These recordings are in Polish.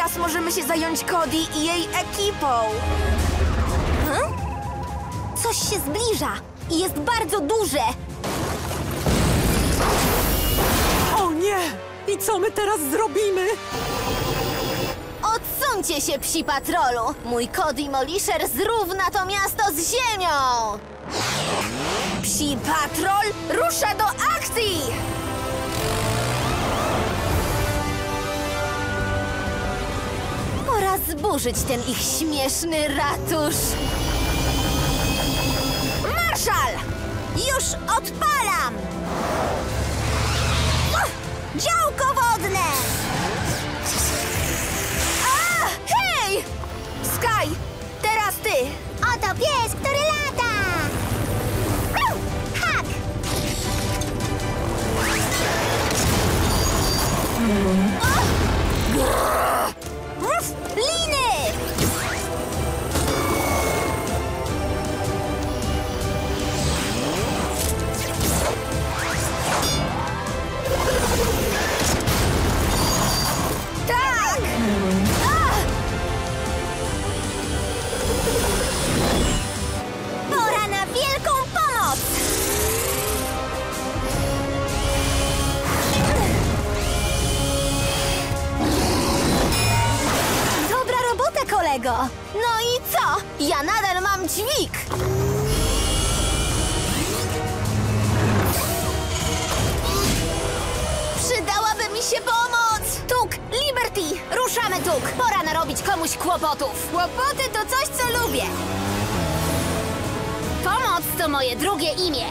teraz możemy się zająć Cody i jej ekipą. Coś się zbliża i jest bardzo duże. O nie! I co my teraz zrobimy? Odsuńcie się, psi patrolu! Mój Cody Molisher zrówna to miasto z ziemią! Psi patrol rusza do akcji! Pora zburzyć ten ich śmieszny ratusz. Marszal! Już odpalam! Działko wodne! A! Hej! Sky, teraz ty! Oto pies, który lata! Hak! Liny! Tak! Pora na wielką pomoc! Dobra robota, kolego! No i co? Ja nadal mam dźwig! Przydałaby mi się pomoc! Tuk, Liberty! Ruszamy, Tuk! Pora narobić komuś kłopotów! Kłopoty to coś, co lubię! Pomoc to moje drugie imię!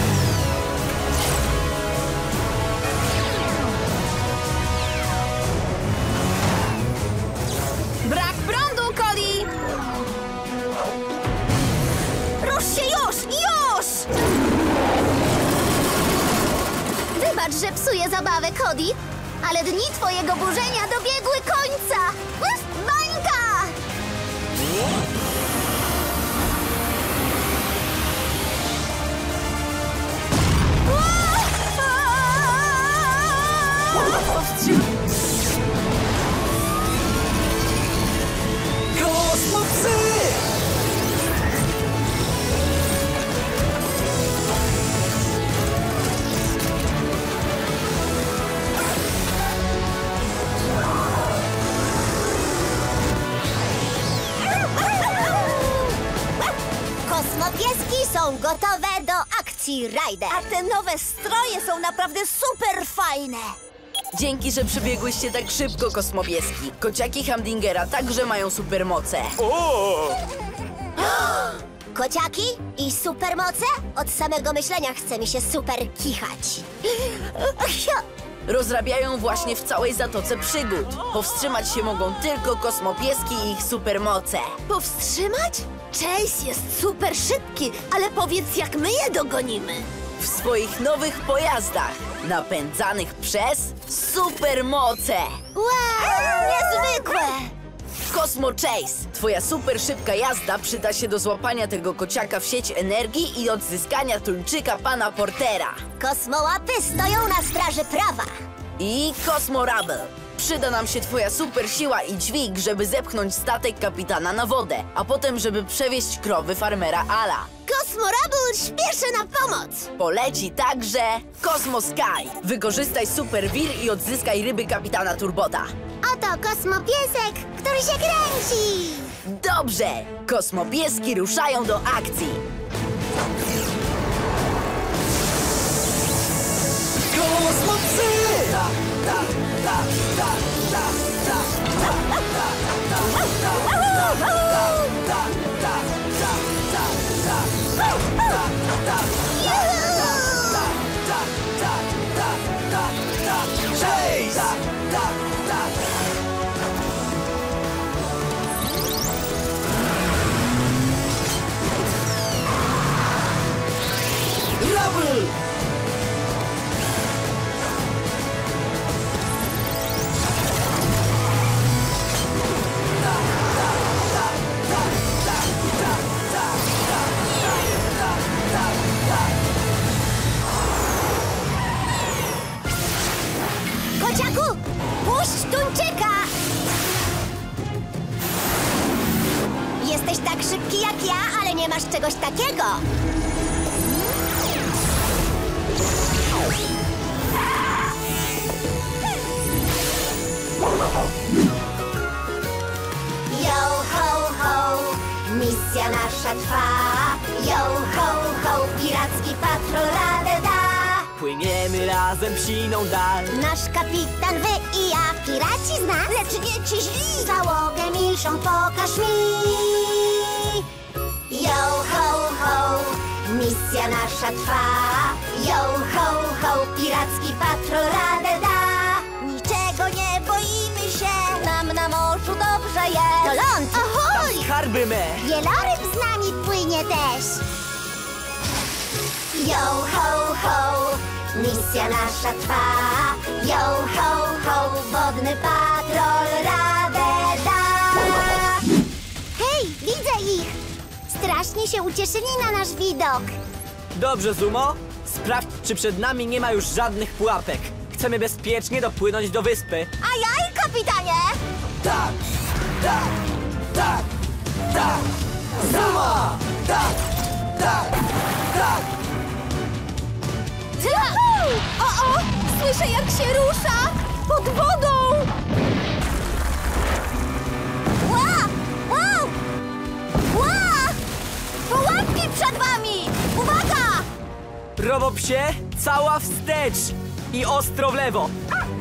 Brak prądu, Cody! Rusz się już! Już! Wybacz, że psuję zabawę, Cody, ale dni twojego burzenia dobiegły końca! Bańka! Kosmopsy! Kosmopieski są gotowe do akcji, Ryder! A te nowe stroje są naprawdę super fajne! Dzięki, że przybiegłyście tak szybko, kosmopieski. Kociaki Hamdingera także mają supermoce. Kociaki i supermoce? Od samego myślenia chce mi się super kichać. Rozrabiają właśnie w całej Zatoce Przygód. Powstrzymać się mogą tylko kosmopieski i ich supermoce. Powstrzymać? Chase jest super szybki, ale powiedz, jak my je dogonimy. W swoich nowych pojazdach, napędzanych przez supermoce. Wow, niezwykłe! Kosmo Chase, twoja super szybka jazda przyda się do złapania tego kociaka w sieć energii i odzyskania tuńczyka pana Portera. Kosmołapy stoją na straży prawa. I Kosmo Rubble. Przyda nam się twoja super siła i dźwig, żeby zepchnąć statek kapitana na wodę, a potem, żeby przewieźć krowy farmera Ala. Kosmorabul śpieszy na pomoc. Poleci także Kosmo Sky. Wykorzystaj super wir i odzyskaj ryby kapitana Turbota. Oto kosmopiesek, który się kręci. Dobrze! Kosmopieski ruszają do akcji. Kosmopsy! taki jak ja, ale nie masz czegoś takiego. Yo, ho, ho, misja nasza trwa. Yo, ho, ho, piracki patrol radę da. Płyniemy razem psiną dal. Nasz kapitan wy i ja, piraci z nas, lecz nie ci źli. Załogę milszą pokaż mi. Yo, ho, ho, misja nasza trwa. Yo, ho, ho, piracki patrol radę da. Niczego nie boimy się, nam na morzu dobrze jest. To ląd, ahoj! Tam skarby me. Wieloryb z nami płynie też. Yo, ho, ho, misja nasza trwa. Yo, ho, ho, wodny patrol radę da. Hej, widzę ich! Strasznie się ucieszyli na nasz widok. Dobrze, Zumo. Sprawdź, czy przed nami nie ma już żadnych pułapek. Chcemy bezpiecznie dopłynąć do wyspy. Ajaj, kapitanie! Tak, tak, tak, tak. Zumo! Tak, tak, tak. O, słyszę jak się rusza! Pod wodą! Ła! Wow! Ła! Pułapki przed wami! Uwaga! Robopsie, cała wstecz i ostro w lewo.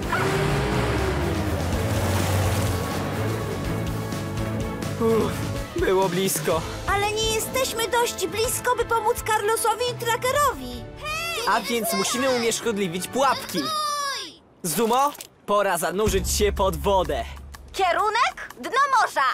Było blisko. Ale nie jesteśmy dość blisko, by pomóc Carlosowi i Trackerowi. A więc musimy unieszkodliwić pułapki. Zumo, pora zanurzyć się pod wodę. Kierunek? Dno morza!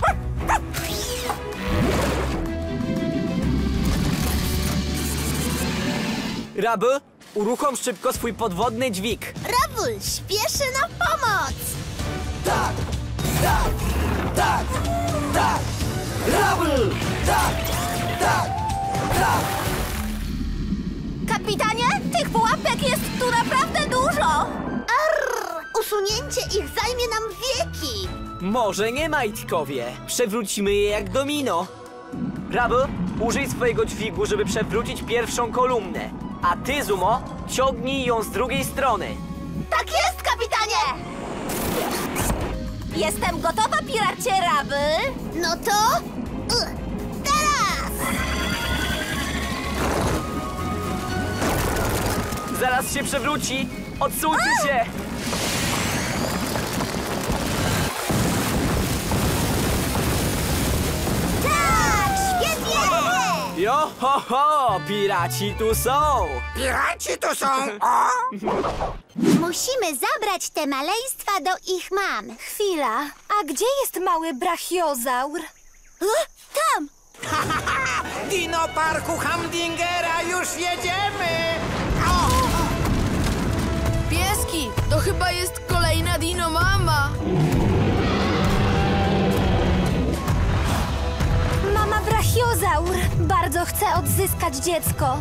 Rabel, uruchom szybko swój podwodny dźwig. Rabul śpieszy na pomoc! Tak, tak, tak, tak. Rabel, tak, tak, tak. Kapitanie, tych pułapek jest tu naprawdę dużo! Arr, usunięcie ich zajmie nam wieki! Może nie, majtkowie. Przewrócimy je jak domino. Rabel, użyj swojego dźwigu, żeby przewrócić pierwszą kolumnę. A ty, Zumo, ciągnij ją z drugiej strony. Tak jest, kapitanie! Jestem gotowa, piracie Rabel. No to... teraz! Zaraz się przewróci. Odsuńcie się. Tak, świetnie! Jo, ho, ho, piraci tu są. Piraci tu są! O! Musimy zabrać te maleństwa do ich mam. Chwila, a gdzie jest mały brachiozaur? Tam! Dino Parku Hamdingera, już jedziemy! O! Pieski, to chyba jest kolejna Dino Mama. Mama brachiozaur bardzo chce odzyskać dziecko.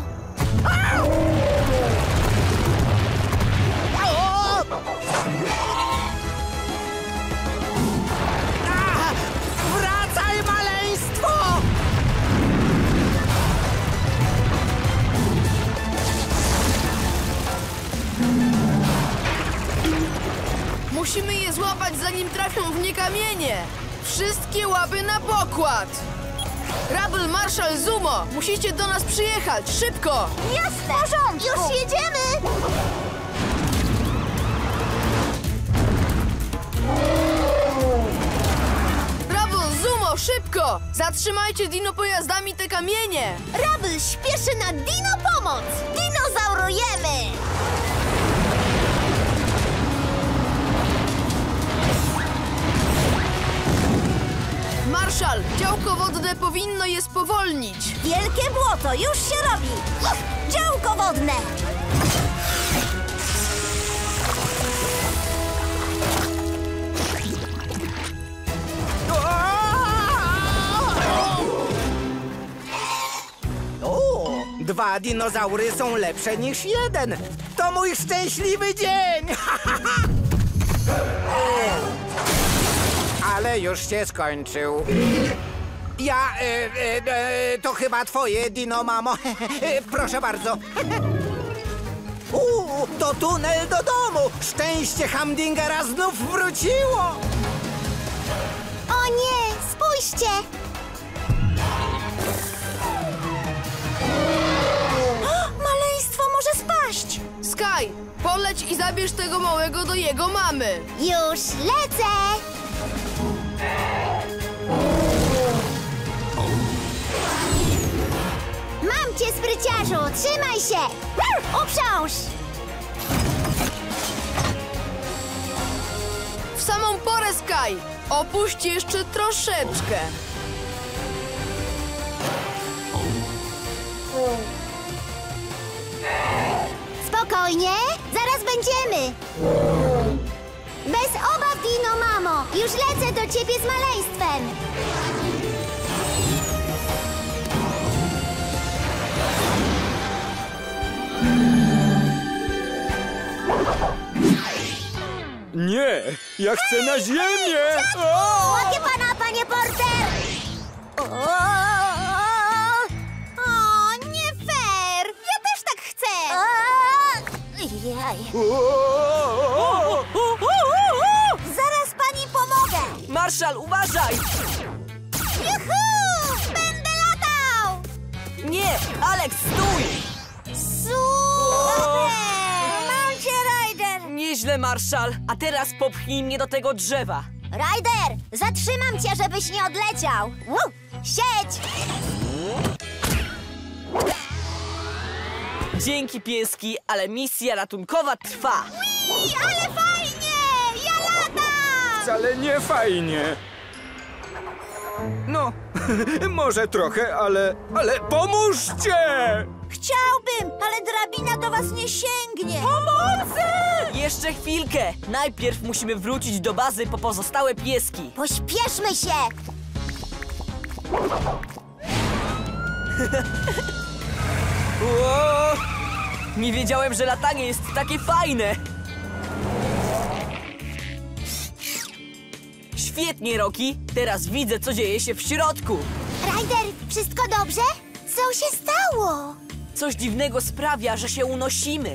Wracaj, maleństwo! Musimy je złapać, zanim trafią w nie kamienie. Wszystkie łapy na pokład. Rabel, Marszal, Zumo, musicie do nas przyjechać, szybko! Jasne! Już jedziemy! Rabel, Zumo, szybko! Zatrzymajcie dino pojazdami te kamienie! Rabel śpieszy na Dino pomoc! Dinozaurujemy! Marszal, działko wodne powinno je spowolnić. Wielkie błoto, już się robi! Działko wodne! O! 2 dinozaury są lepsze niż 1. To mój szczęśliwy dzień! Ale już się skończył. To chyba twoje, Dino, mamo. Proszę bardzo. To tunel do domu. Szczęście Humdingera znów wróciło. O nie, spójrzcie! Maleństwo może spaść! Sky, poleć i zabierz tego małego do jego mamy. Już lecę! Mam cię, spryciarzu! Trzymaj się! Uprząż! W samą porę, Sky. Opuść jeszcze troszeczkę. Spokojnie, zaraz będziemy! Bez obaw, Dino, mamo! Już lecę do ciebie z maleństwem! Nie, ja chcę na ziemię! Łapię pana, panie Porter! O, nie fair! Ja też tak chcę! Zaraz pani pomogę! Marszal, uważaj! Juhu! Będę latał! Nie, Alex, stój! Super! Mam cię, Ryder! Nieźle, Marszal. A teraz popchnij mnie do tego drzewa. Ryder, zatrzymam cię, żebyś nie odleciał! Siedź! Dzięki, pieski, ale misja ratunkowa trwa. Ale fajnie! Ja latam! Wcale nie fajnie. No, może trochę, ale pomóżcie! Chciałbym, ale drabina do was nie sięgnie! Pomocy! Jeszcze chwilkę. Najpierw musimy wrócić do bazy po pozostałe pieski. Pośpieszmy się! Ło! Nie wiedziałem, że latanie jest takie fajne. Świetnie, Rocky. Teraz widzę, co dzieje się w środku. Ryder, wszystko dobrze? Co się stało? Coś dziwnego sprawia, że się unosimy.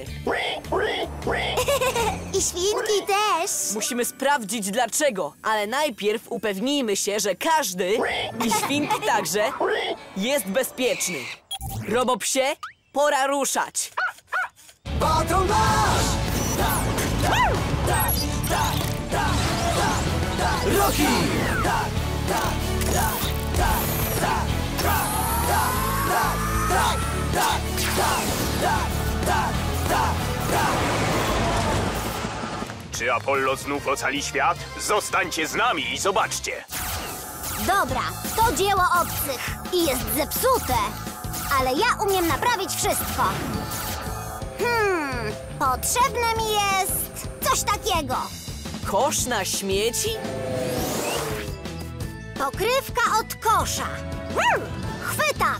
I świnki też! Musimy sprawdzić dlaczego, ale najpierw upewnijmy się, że każdy, i świnki także, jest bezpieczny. Robopsie, pora ruszać. Baton nasz! Rocky! Czy Apollo znów ocali świat? Zostańcie z nami i zobaczcie. Dobra, to dzieło obcych i jest zepsute, ale ja umiem naprawić wszystko. Potrzebne mi jest coś takiego. Kosz na śmieci? Pokrywka od kosza. Chwytak!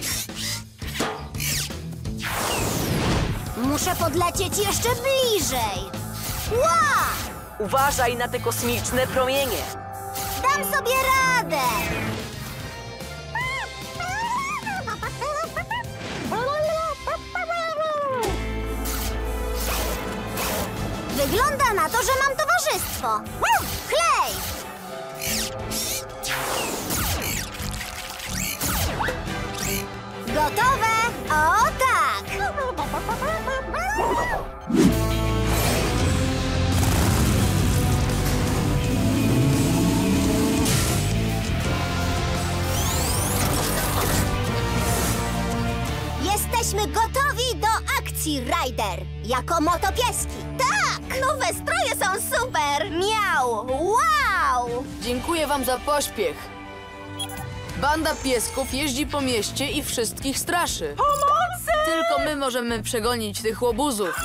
Muszę podlecieć jeszcze bliżej. Ła! Uważaj na te kosmiczne promienie. Dam sobie radę! Wygląda na to, że mam towarzystwo. Klej! Gotowe? O tak! Jesteśmy gotowi do akcji, Ryder! Jako motopieski! Tak! Nowe stroje są super! Miau! Wow! Dziękuję wam za pośpiech. Banda piesków jeździ po mieście i wszystkich straszy. Pomocy! Tylko my możemy przegonić tych łobuzów.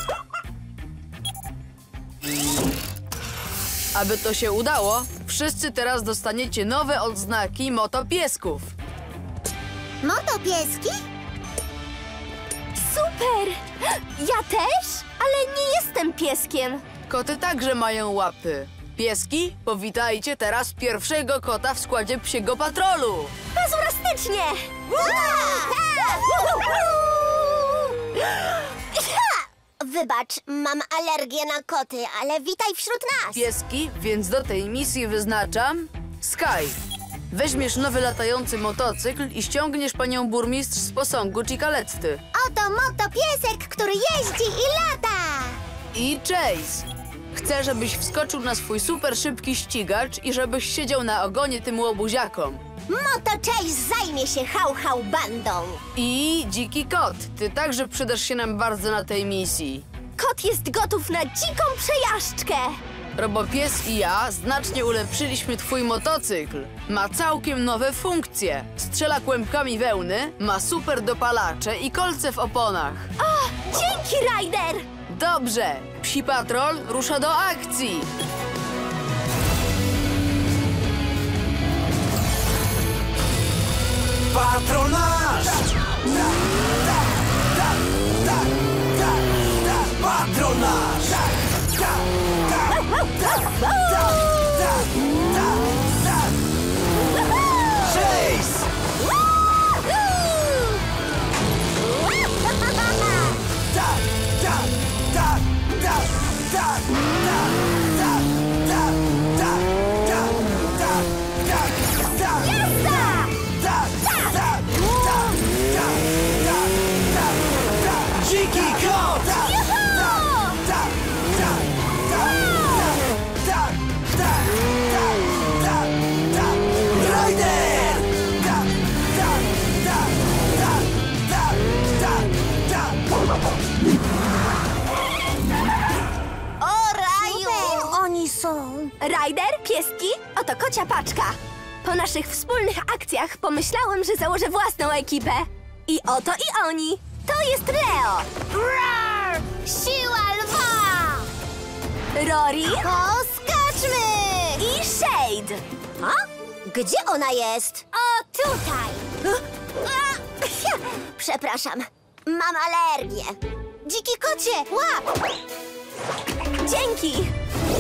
Aby to się udało, wszyscy teraz dostaniecie nowe odznaki motopiesków. Motopieski? Super! Ja też? Ale nie jestem pieskiem. Koty także mają łapy. Pieski, powitajcie teraz pierwszego kota w składzie psiego patrolu. Pazurasty! Fantastycznie! Wybacz, mam alergię na koty, ale witaj wśród nas! Pieski, więc do tej misji wyznaczam Sky. Weźmiesz nowy latający motocykl i ściągniesz panią burmistrz z posągu Cicaletty. Oto motopiesek, który jeździ i lata! I Chase. Chcę, żebyś wskoczył na swój super szybki ścigacz i żebyś siedział na ogonie tym łobuziakom. Moto Chase zajmie się hał bandą. I Dziki Kot. Ty także przydasz się nam bardzo na tej misji. Kot jest gotów na dziką przejażdżkę. Robopies i ja znacznie ulepszyliśmy twój motocykl. Ma całkiem nowe funkcje. Strzela kłębkami wełny, ma super dopalacze i kolce w oponach. O, dzięki, Ryder! Dobrze, Psi Patrol rusza do akcji. Patronaż! Patronaż! Chase! Dziki kot! Ryder! O raju! Oni są. Ryder, pieski, oto kocia paczka. Po naszych wspólnych akcjach pomyślałem, że założę własną ekipę. I oto i oni. To jest Leo. Roar! Siła lwa! Rory. Poskaczmy! I Shade. A? Gdzie ona jest? O, tutaj. Przepraszam. Mam alergię. Dziki kocie, łap! Dzięki!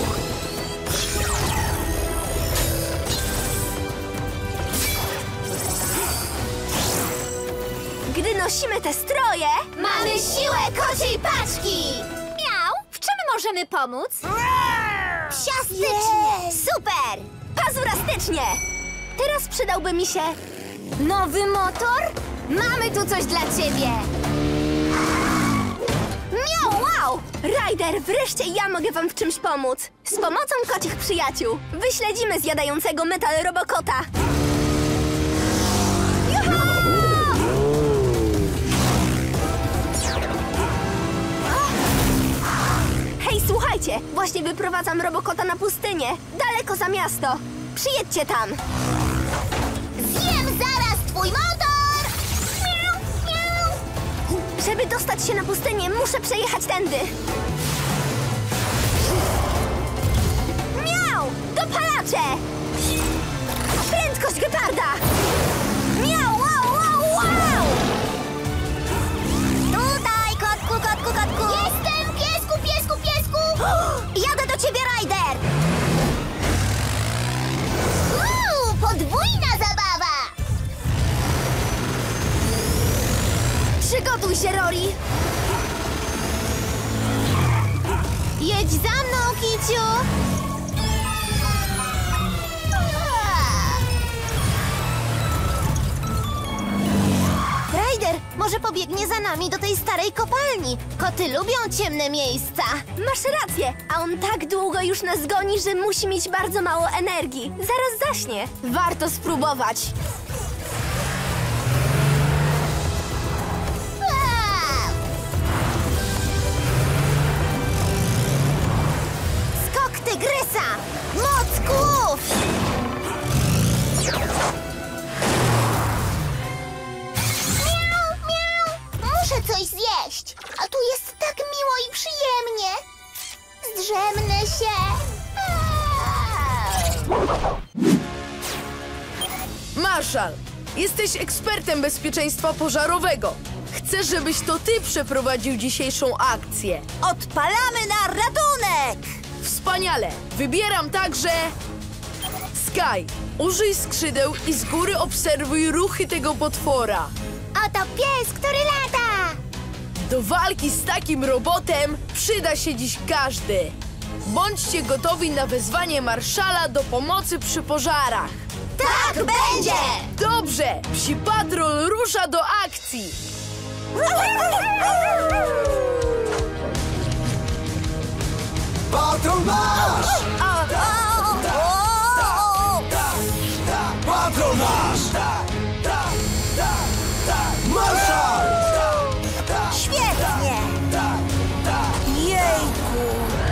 Gdy nosimy te stroje, mamy siłę kociej paczki! Miau! W czym możemy pomóc? Psiastycznie! Super! Pazurastycznie! Teraz przydałby mi się nowy motor? Mamy tu coś dla ciebie! Miau, wow! Ryder, wreszcie ja mogę wam w czymś pomóc. Z pomocą kocich przyjaciół wyśledzimy zjadającego metal robokota. Juhu! Hej, słuchajcie! Właśnie wyprowadzam robokota na pustynię. Daleko za miasto. Przyjedźcie tam. Zjem zaraz twój motor! Miau, miau. Żeby dostać się na pustynię, muszę przejechać tędy. Miau! Dopalacze! Prędkość geparda! Miau, wow, wow, wow! Tutaj, kotku, kotku, kotku! Jestem, piesku, piesku, piesku! Jadę do ciebie, Ryder! Podwójna zabawa! Przygotuj się, Rory! Jedź za mną, kiciu! Ryder, może pobiegnie za nami do tej starej kopalni. Koty lubią ciemne miejsca. Masz rację, a on tak długo już nas goni, że musi mieć bardzo mało energii. Zaraz zaśnie. Warto spróbować. Skok tygrysa! Moc głów! Muszę coś zjeść, a tu jest tak miło i przyjemnie. Zdrzemnę się. Marszal, jesteś ekspertem bezpieczeństwa pożarowego. Chcę, żebyś to ty przeprowadził dzisiejszą akcję. Odpalamy na ratunek! Wspaniale! Wybieram także Sky, użyj skrzydeł i z góry obserwuj ruchy tego potwora. Oto pies, który lata! Do walki z takim robotem przyda się dziś każdy. Bądźcie gotowi na wezwanie marszala do pomocy przy pożarach. Tak będzie! Dobrze, Psi Patrol rusza do akcji. Patrol nasz! Patrol nasz! Marszal! Świetnie! Jejku!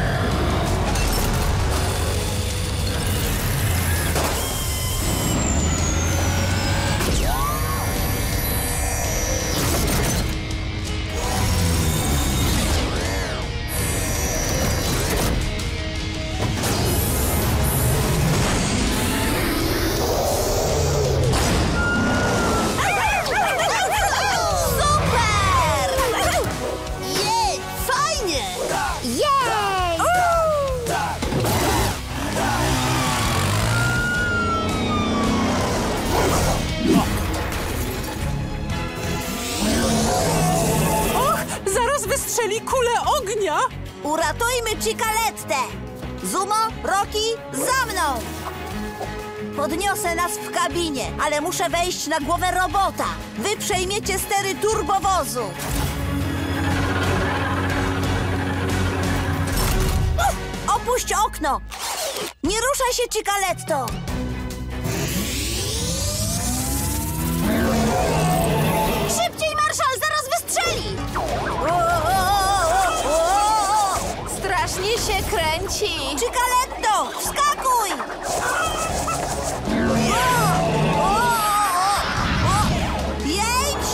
Jej! Fajnie! Jej! Zaraz wystrzeli kulę ognia! Uratujmy Cicalettę! Zumo, Rocky, za mną! Podniosę nas w kabinie, ale muszę wejść na głowę robota. Wy przejmiecie stery turbowozu. Opuść okno! Nie ruszaj się, Cicaletto! Szybciej, marszal! Zaraz wystrzeli! Strasznie się kręci. Cicaletto! Wskakuj! Jedź!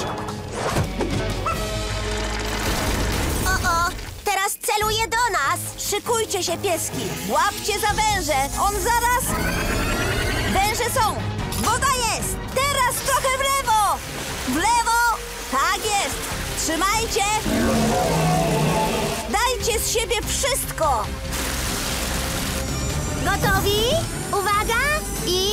O, teraz celuje do nas! Szykujcie się, pieski! Łapcie za węże! On zaraz... Węże są! Woda jest! Teraz trochę w lewo! W lewo! Tak jest! Trzymajcie! Dajcie z siebie wszystko! Gotowi? Uwaga! I...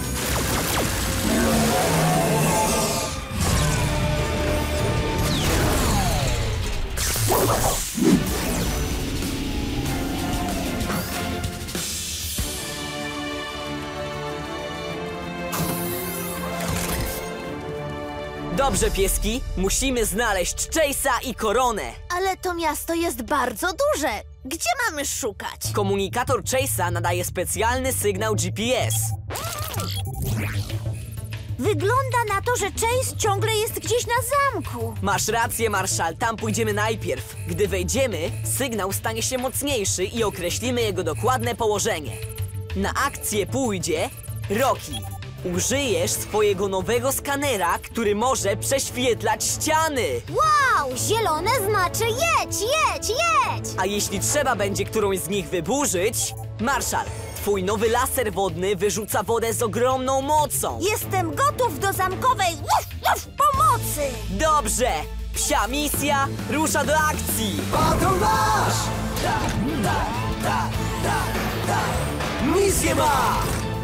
Dobrze, pieski, musimy znaleźć Chase'a i Koronę. Ale to miasto jest bardzo duże. Gdzie mamy szukać? Komunikator Chase'a nadaje specjalny sygnał GPS. Wygląda na to, że Chase ciągle jest gdzieś na zamku. Masz rację, Marszal, tam pójdziemy najpierw. Gdy wejdziemy, sygnał stanie się mocniejszy i określimy jego dokładne położenie. Na akcję pójdzie Rocky. Użyjesz swojego nowego skanera, który może prześwietlać ściany. Wow! Zielone znaczy jedź, jedź, jedź! A jeśli trzeba będzie którąś z nich wyburzyć, Marszal, twój nowy laser wodny wyrzuca wodę z ogromną mocą. Jestem gotów do zamkowej pomocy! Dobrze! Psia misja rusza do akcji! Patrol nasz! Misję ma!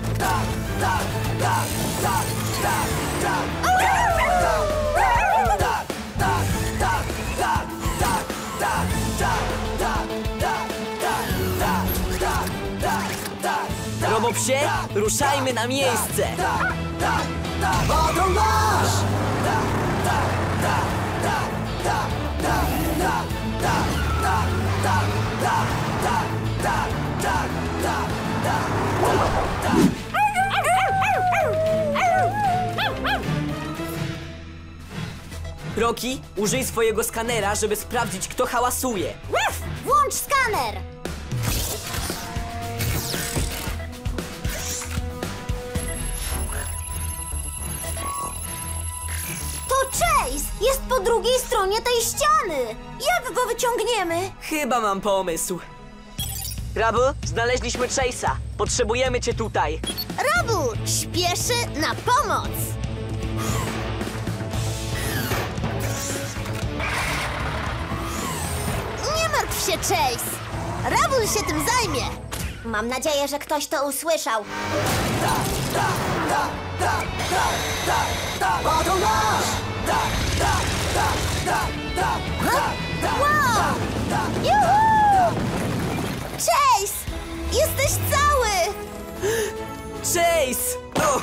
Robopsie, ruszajmy na miejsce! Patrol nasz! Rocky, użyj swojego skanera, żeby sprawdzić, kto hałasuje. Włącz skaner! To Chase! Jest po drugiej stronie tej ściany! Jak go wyciągniemy? Chyba mam pomysł. Rubble, znaleźliśmy Chase'a. Potrzebujemy cię tutaj. Rabu śpieszy na pomoc! Nie martw się, Chase! Rabul się tym zajmie! Mam nadzieję, że ktoś to usłyszał. Patrol nasz! Wow! Juhu! Chase! Jesteś cały! Chase! O!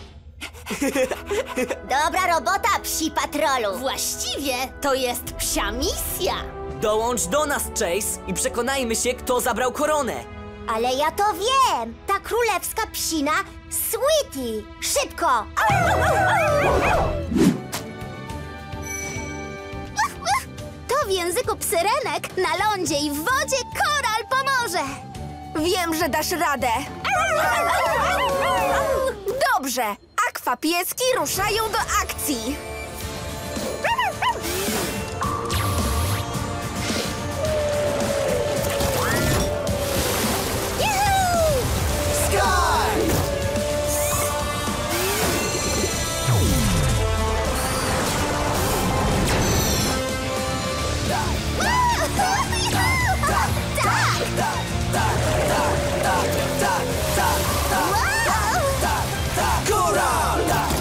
Dobra robota, psi patrolu. Właściwie to jest psia misja. Dołącz do nas, Chase, i przekonajmy się, kto zabrał koronę. Ale ja to wiem! Ta królewska psina Sweetie! Szybko! To w języku psyrenek na lądzie i w wodzie Koral pomoże! Wiem, że dasz radę. Dobrze, akwapieski ruszają do akcji. Sky! Koral!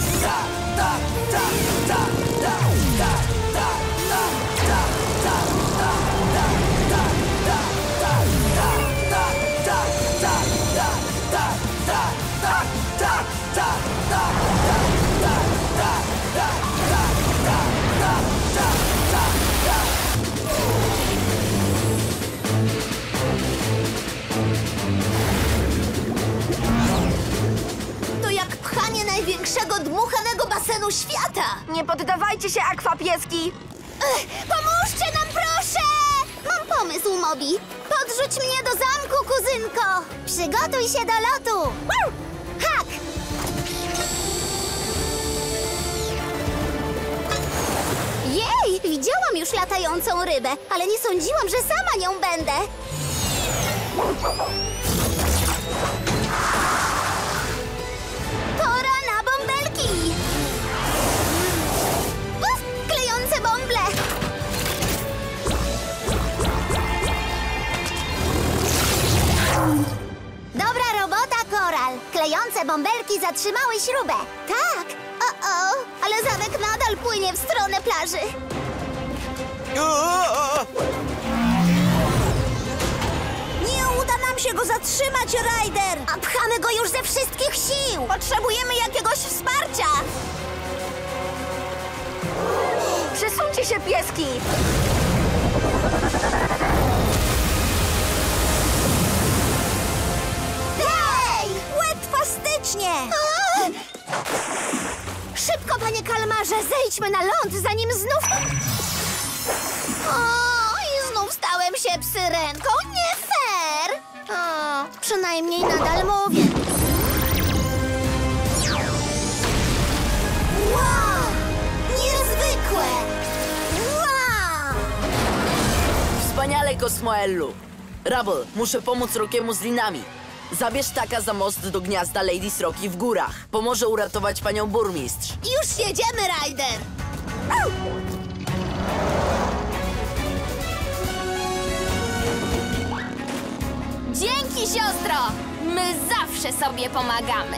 To jak pchanie największego dmuchanego basenu świata! Nie poddawajcie się, akwapieski. Pomóżcie nam, proszę! Mam pomysł, Mobi. Podrzuć mnie do zamku, kuzynko! Przygotuj się do lotu! Hak! Jej! Widziałam już latającą rybę, ale nie sądziłam, że sama nią będę. Pora na bąbelki! Uf, klejące bąble! Dobra robota, Koral. Klejące bąbelki zatrzymały śrubę. Tak. O, ale zamek nadal płynie w stronę plaży. Nie uda nam się go zatrzymać, Ryder! A pchamy go już ze wszystkich sił! Potrzebujemy jakiegoś wsparcia! Przesuńcie się, pieski. Hej! Łatwastycznie! Szybko, panie kalmarze, zejdźmy na ląd, zanim znów... O, i znów stałem się psyrenką. Nie fair! O, przynajmniej nadal mówię. Wow! Niezwykłe! Wow! Wspaniale, Kosmoellu. Rubble, muszę pomóc Rockiemu z linami. Zabierz Taka za most do gniazda Lady Sroki w górach. Pomoże uratować panią burmistrz. Już jedziemy, Ryder! Dzięki, siostro! My zawsze sobie pomagamy.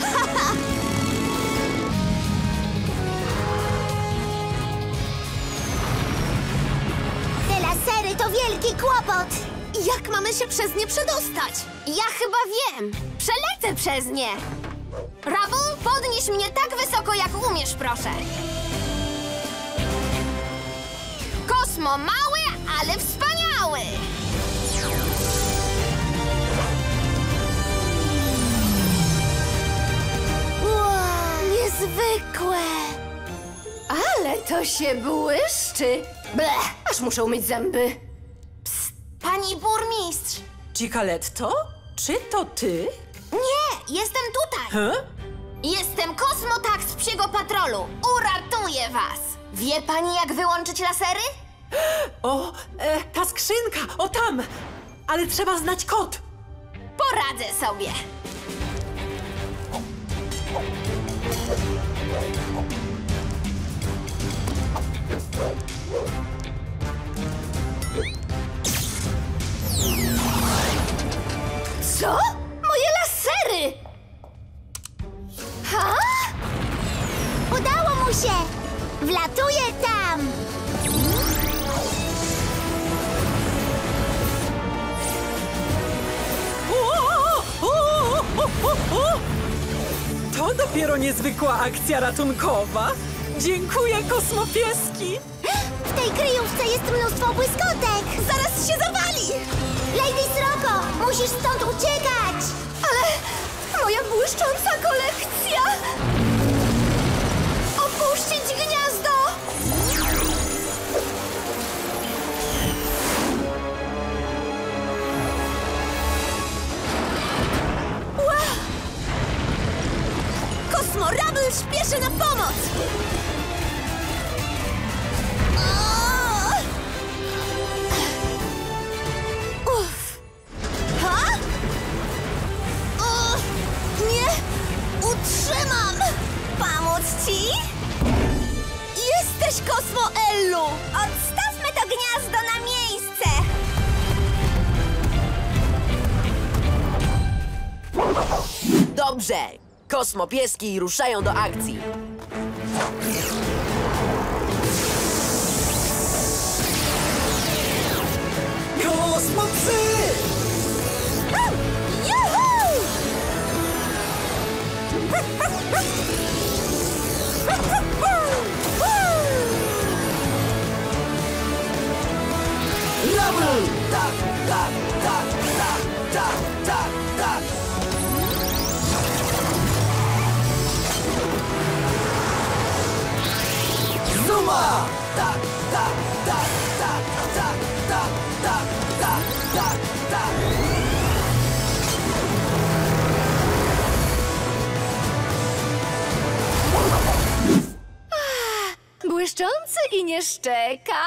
Te lasery to wielki kłopot! Jak mamy się przez nie przedostać? Ja chyba wiem. Przelecę przez nie. Rubble, podnieś mnie tak wysoko, jak umiesz, proszę. Kosmo mały, ale wspaniały. Wow, niezwykłe! Ale to się błyszczy. Bleh, aż muszę umyć zęby. Pani burmistrz. Cicaletto? Czy to ty? Nie, jestem tutaj. Jestem Kosmo Tak z Psiego Patrolu. Uratuję was. Wie pani, jak wyłączyć lasery? O, ta skrzynka, o tam! Ale trzeba znać kod. Poradzę sobie. Co? Moje lasery! się! Wlatuję tam! To dopiero niezwykła akcja ratunkowa. Dziękuję, kosmopieski. W tej kryjówce jest mnóstwo błyskotek! Zaraz się zawali! Lady Sroko, musisz stąd uciekać! Ale moja błyszcząca kolekcja! Opuścić gniazdo! Kosmo Rabble śpieszy na pomoc! Uff! Ha? Uff! Nie! Utrzymam! Pomóc ci? Jesteś Kosmo Ellu! Odstawmy to gniazdo na miejsce! Dobrze! Kosmopieski ruszają do akcji. Kosmopsy! Juhu! Rabble! Tak, tak, tak, tak, tak, tak, tak. Zuma! Tak, tak, tak, tak, tak, tak, tak, tak, tak, tak. Błyszczący i nie szczeka.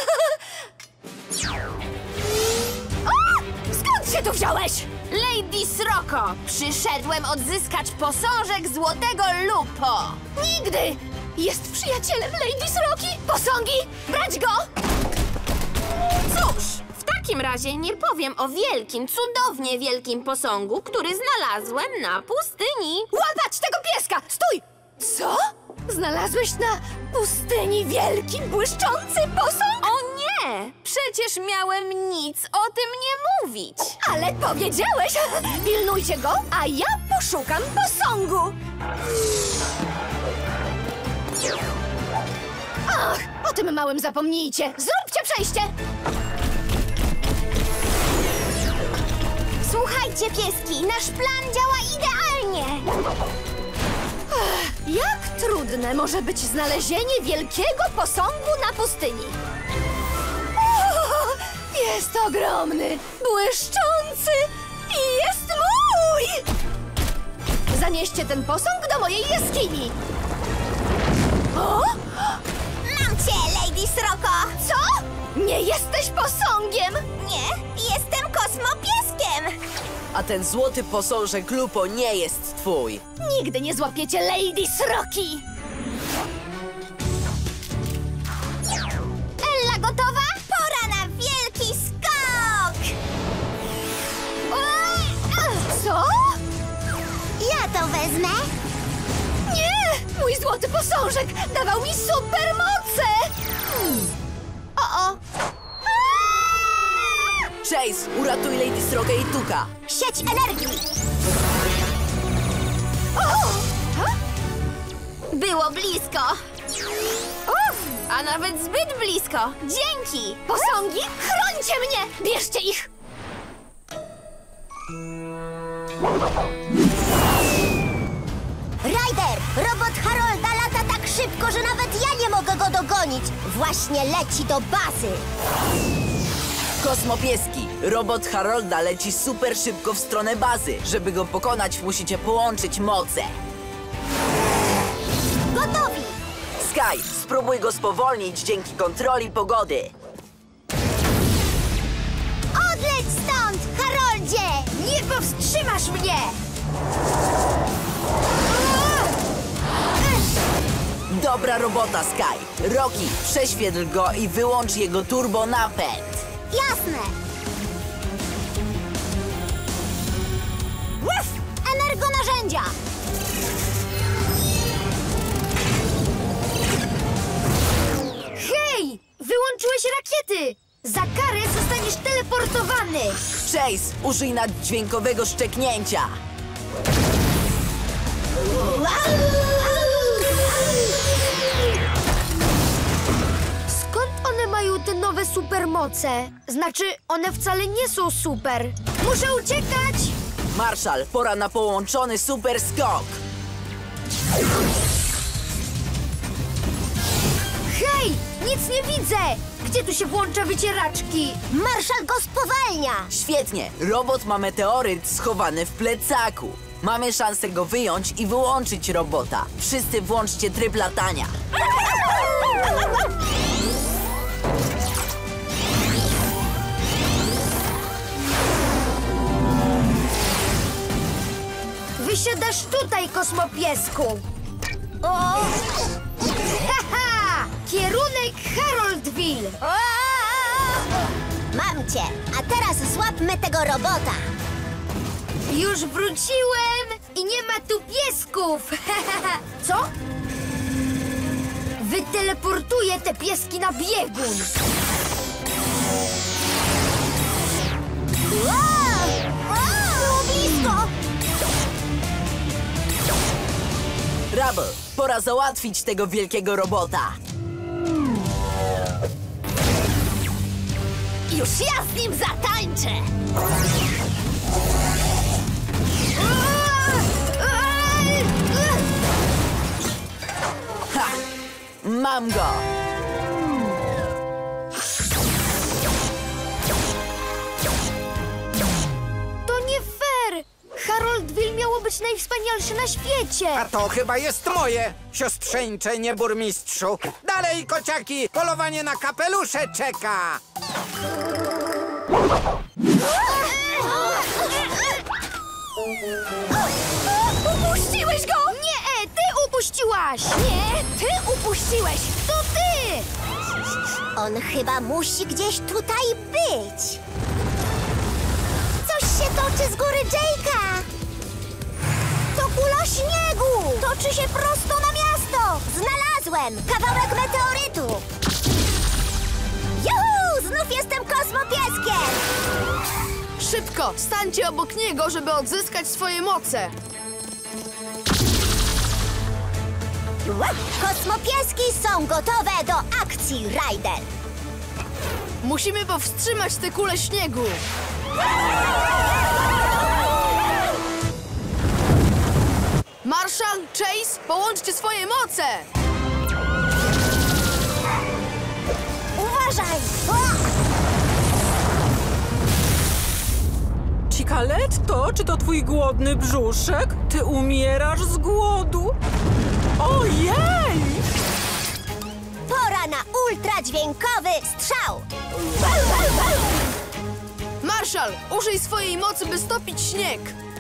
Skąd się tu wziąłeś? Lady Sroko, przyszedłem odzyskać posążek Złotego Lupo. Nigdy! Jest przyjacielem Lady Sroki! Posągi! Brać go! Cóż, w takim razie nie powiem o wielkim, cudownie wielkim posągu, który znalazłem na pustyni. Łapać tego pieska! Stój! Co? Znalazłeś na pustyni wielki, błyszczący posąg? O nie! Przecież miałem nic o tym nie mówić. Ale powiedziałeś! Pilnujcie go, a ja poszukam posągu! Ach, o tym małym zapomnijcie! Zróbcie przejście! Słuchajcie, pieski, nasz plan działa idealnie! Jak trudne może być znalezienie wielkiego posągu na pustyni? Jest ogromny, błyszczący i jest mój! Zanieście ten posąg do mojej jaskini! O? Mam cię, Lady Sroko! Co? Nie jesteś posągiem! Nie, jestem kosmopieskiem! A ten złoty posążek Lupo nie jest twój. Nigdy nie złapiecie Lady Sroki! Ella gotowa? Pora na wielki skok! Co? Ja to wezmę. Nie! Mój złoty posążek dawał mi supermoce! O! Chase, uratuj Lady Srokę i Tuka. Sieć energii! O! Było blisko. Uff, a nawet zbyt blisko. Dzięki! Posągi, chrońcie mnie! Bierzcie ich! Ryder! Robot Harolda lata tak szybko, że nawet ja nie mogę go dogonić. Właśnie leci do bazy. Kosmopieski, robot Harolda leci super szybko w stronę bazy. Żeby go pokonać, musicie połączyć moce. Gotowi! Sky, spróbuj go spowolnić dzięki kontroli pogody. Odleć stąd, Haroldzie! Nie powstrzymasz mnie! Dobra robota, Sky. Rocky, prześwietl go i wyłącz jego turbo napęd. Jasne! Uf! Energonarzędzia! wyłączyłeś rakiety! Za karę zostaniesz teleportowany! Chase, użyj naddźwiękowego szczeknięcia. Skąd one mają te nowe supermoce? Znaczy, one wcale nie są super. Muszę uciekać! Marshall, pora na połączony super skok. Hej! Nic nie widzę! Gdzie tu się włącza wycieraczki? Marszal go spowalnia! Świetnie, robot ma meteoryt schowany w plecaku. Mamy szansę go wyjąć i wyłączyć robota. Wszyscy włączcie tryb latania. Wysiadasz tutaj, kosmopiesku! O! Haha! Kierunek Haroldville! Mam cię! A teraz złapmy tego robota! Już wróciłem i nie ma tu piesków! Co? Wyteleportuję te pieski na biegun! Było blisko! Rubble, pora załatwić tego wielkiego robota. Już ja z nim zatańczę! Ha! Mam go! To nie fair! Haroldville miało być najwspanialsze na świecie! A to chyba jest moje, siostrzeńcze, nie burmistrzu. Dalej, kociaki, polowanie na kapelusze czeka. Upuściłeś go! Nie, ty upuściłaś! Nie, ty upuściłeś! To ty! On chyba musi gdzieś tutaj być. Coś się toczy z góry Jake'a! To kula śniegu! Toczy się prosto na miasto! Znalazłem! Kawałek meteorytu! Juhu! Znów jestem kosmopieskiem! Szybko, stańcie obok niego, żeby odzyskać swoje moce. Kosmopieski są gotowe do akcji, Ryder! Musimy powstrzymać te kule śniegu. Marshall, Chase, połączcie swoje moce! Uważaj! Cicaletto, czy to twój głodny brzuszek? Ty umierasz z głodu. Ojej! Pora na ultradźwiękowy strzał! Marshall, użyj swojej mocy, by stopić śnieg.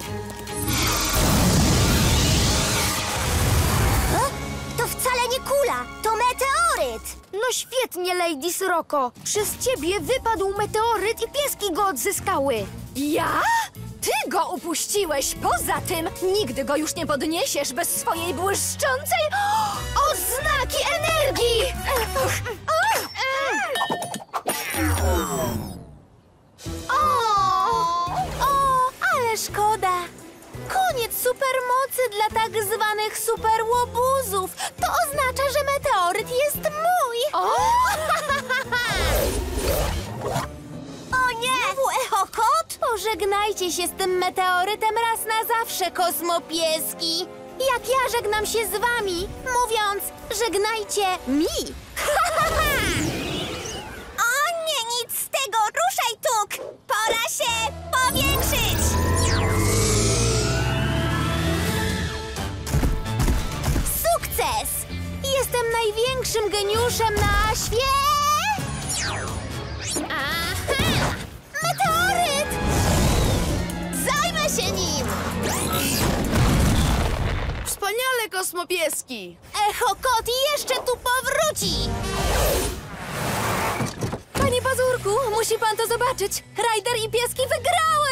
To wcale nie kula, to meteoryt! No świetnie, Lady Sroko. Przez ciebie wypadł meteoryt i pieski go odzyskały. Ja? Ty go upuściłeś! Poza tym nigdy go już nie podniesiesz bez swojej błyszczącej oznaki energii! Ale szkoda. Koniec supermocy dla tak zwanych superłobuzów. To oznacza, że meteoryt jest mój. O nie! Znowu echokot? Pożegnajcie się z tym meteorytem raz na zawsze, kosmopieski. Jak ja żegnam się z wami, mówiąc, żegnajcie mi. O nie, nic z tego! Ruszaj, Tuk! Pora się powiększyć! Sukces! Jestem największym geniuszem na świecie! Aha! Meteoryt! Zajmę się nim! Wspaniale, kosmopieski! Echokot jeszcze tu powróci! Panie Pazurku, musi pan to zobaczyć! Ryder i pieski wygrały!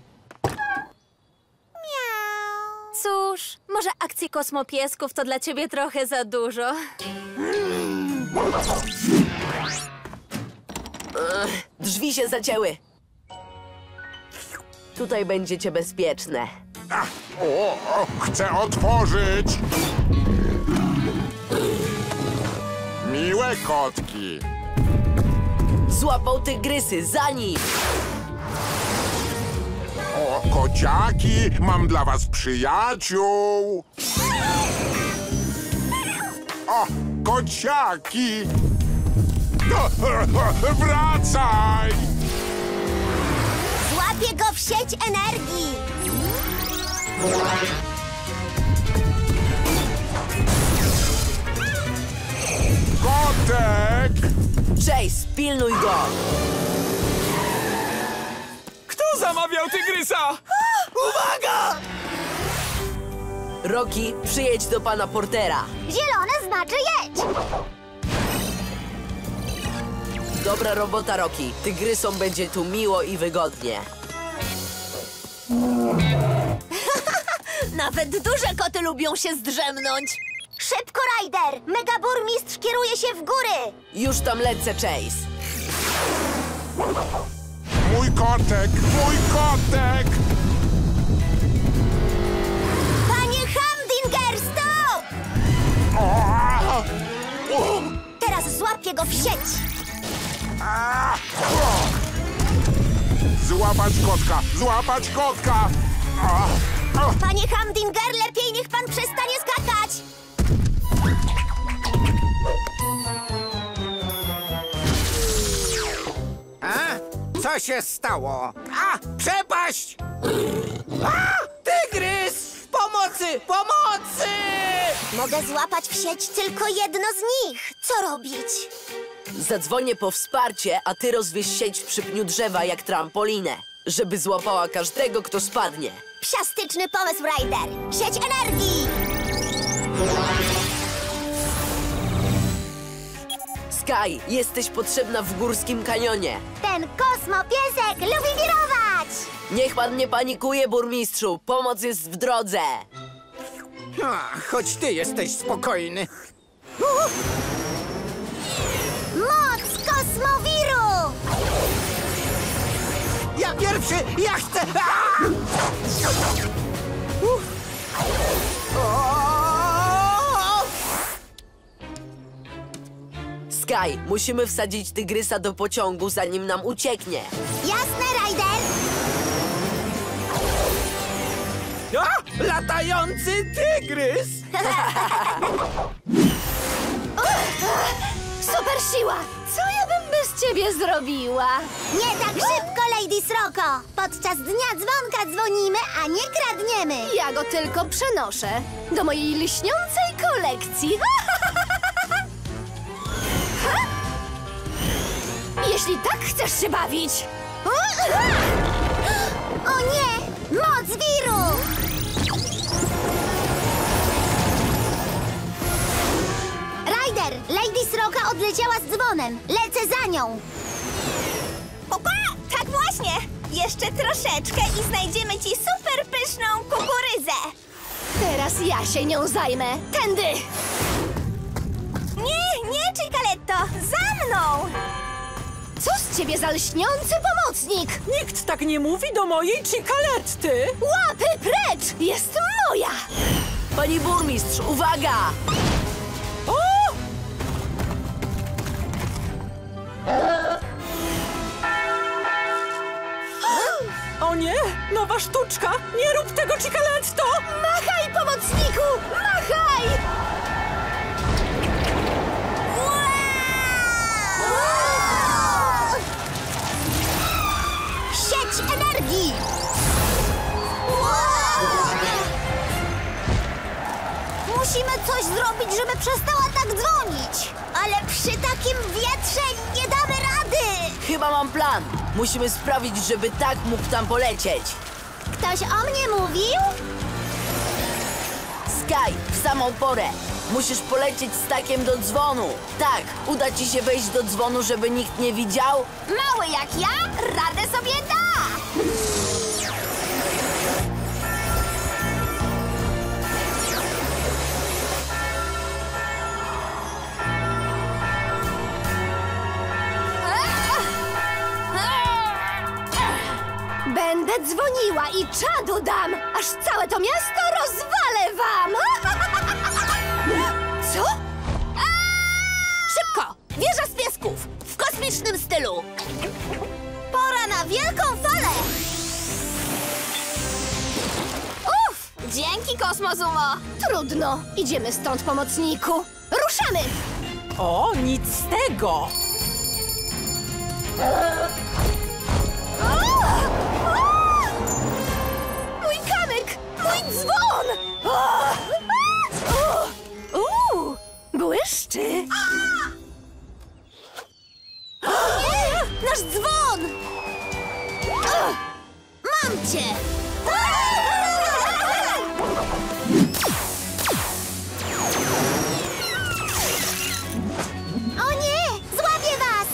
Miau. Cóż, może akcji kosmopiesków to dla ciebie trochę za dużo. Drzwi się zacięły. Tutaj będziecie bezpieczne. Chcę otworzyć! Miłe kotki! Złapał tygrysy, za nim! O, kociaki! Mam dla was przyjaciół! O, kociaki! Wracaj! Złapię go w sieć energii! Kotek! Chase, pilnuj go! Kto zamawiał tygrysa? Uwaga! Rocky, przyjedź do pana Portera. Zielone znaczy jedź! Dobra robota, Rocky. Tygrysom będzie tu miło i wygodnie. Nawet duże koty lubią się zdrzemnąć. Szybko, Ryder! Mega burmistrz kieruje się w góry! Już tam lecę, Chase. Mój kotek! Mój kotek! Panie Humdinger, stop! Teraz złapię go w sieć! Złapać kotka! Złapać kotka! Panie Humdinger, lepiej niech pan przestanie skakać! Co się stało? Przepaść! Tygrys! Pomocy! Pomocy! Mogę złapać w sieć tylko jedno z nich. Co robić? Zadzwonię po wsparcie, a ty rozwieź sieć przy pniu drzewa jak trampolinę, żeby złapała każdego, kto spadnie. Psiastyczny pomysł, Ryder! Sieć energii! Sky, jesteś potrzebna w górskim kanionie. Ten kosmopiesek lubi wirować! Niech pan nie panikuje, burmistrzu. Pomoc jest w drodze. Choć ty jesteś spokojny. Moc kosmowiru! Ja pierwszy! Ja chcę! Sky, musimy wsadzić tygrysa do pociągu, zanim nam ucieknie. Jasne, Ryder! Latający tygrys! Super siła! Co ja bym bez ciebie zrobiła? Nie tak szybko, Lady Sroko! Podczas dnia dzwonka dzwonimy, a nie kradniemy! Ja go tylko przenoszę do mojej lśniącej kolekcji. Jeśli tak chcesz się bawić. O nie! Moc wiru! Ryder, Lady Sroka odleciała z dzwonem. Lecę za nią. Opa! Tak właśnie! Jeszcze troszeczkę i znajdziemy ci super pyszną kukurydzę! Teraz ja się nią zajmę. Tędy! Nie, Cicaletto! Za mną! Co z ciebie za lśniący pomocnik? Nikt tak nie mówi do mojej Cicaletty. Łapy precz! Jest moja! Pani burmistrz, uwaga! O nie! Nowa sztuczka! Nie rób tego, Cicaletto! Machaj, pomocniku! Machaj! Sieć energii! Musimy coś zrobić, żeby przestała tak dzwonić. Ale przy takim wietrze nie damy rady. Chyba mam plan. Musimy sprawić, żeby tak mógł tam polecieć. Ktoś o mnie mówił? Sky, w samą porę. Musisz polecieć z takiem do dzwonu. Tak, uda ci się wejść do dzwonu, żeby nikt nie widział? Mały jak ja, radę sobie da! zadzwoniła i czadu dam, aż całe to miasto rozwalę wam! Co? Szybko! Wieża z piesków! W kosmicznym stylu! Pora na wielką falę! Uff! Dzięki, Kosmozumo! Trudno. Idziemy stąd, pomocniku. Ruszamy! O, nic z tego! Mój kamyk! Mój dzwon! Błyszczy! O nie! Nasz dzwon! Mam cię! O nie! Złapię was!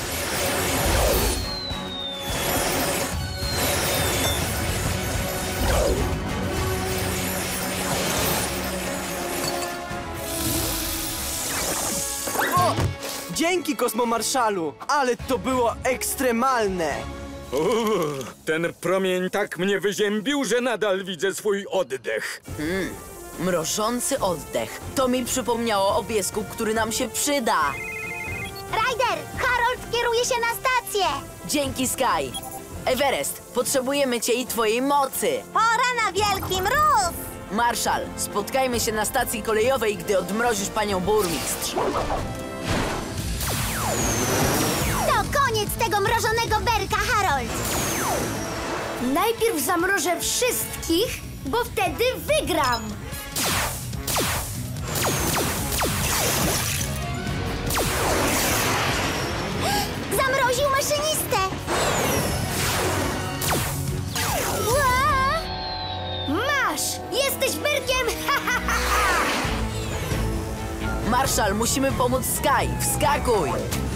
Dzięki, Kosmomarszalu, ale to było ekstremalne. Ten promień tak mnie wyziębił, że nadal widzę swój oddech. Mrożący oddech. To mi przypomniało o piesku, który nam się przyda. Ryder, Harold kieruje się na stację. Dzięki, Sky. Everest, potrzebujemy cię i twojej mocy. Pora na wielki mróz. Marszal, spotkajmy się na stacji kolejowej, gdy odmrozisz panią burmistrz. To koniec tego mrożonego berka, Harold. Najpierw zamrożę wszystkich, bo wtedy wygram! Zamroził maszynistę. Ła! Masz! Jesteś berkiem! Marszal, musimy pomóc Sky. Wskakuj!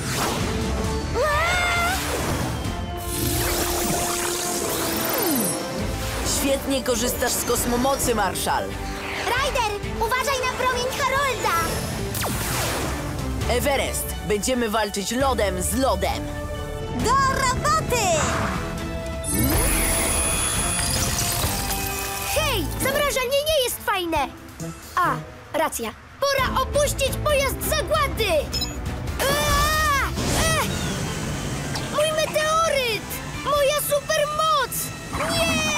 Świetnie korzystasz z kosmomocy, Marszal. Ryder, uważaj na promień Harolda. Everest, będziemy walczyć lodem z lodem. Do roboty! Hej! Zamrażanie nie jest fajne! A, racja. Pora opuścić pojazd zagłady! Ua! Mój meteoryt! Moja supermoc! Nie!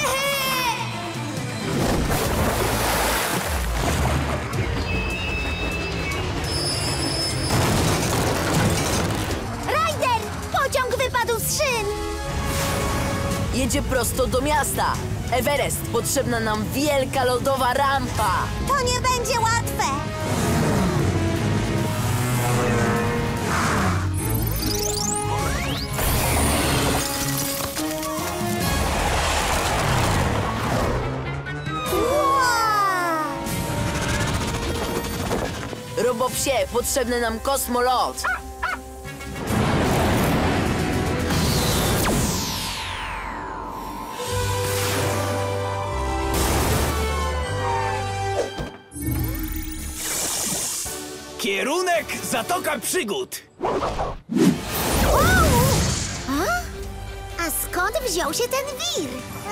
Ryder, pociąg wypadł z szyn. Jedzie prosto do miasta. Everest, potrzebna nam wielka lodowa rampa. To nie będzie łatwe. Robopsie, potrzebny nam kosmolot. Kierunek Zatoka Przygód. A skąd wziął się ten wir?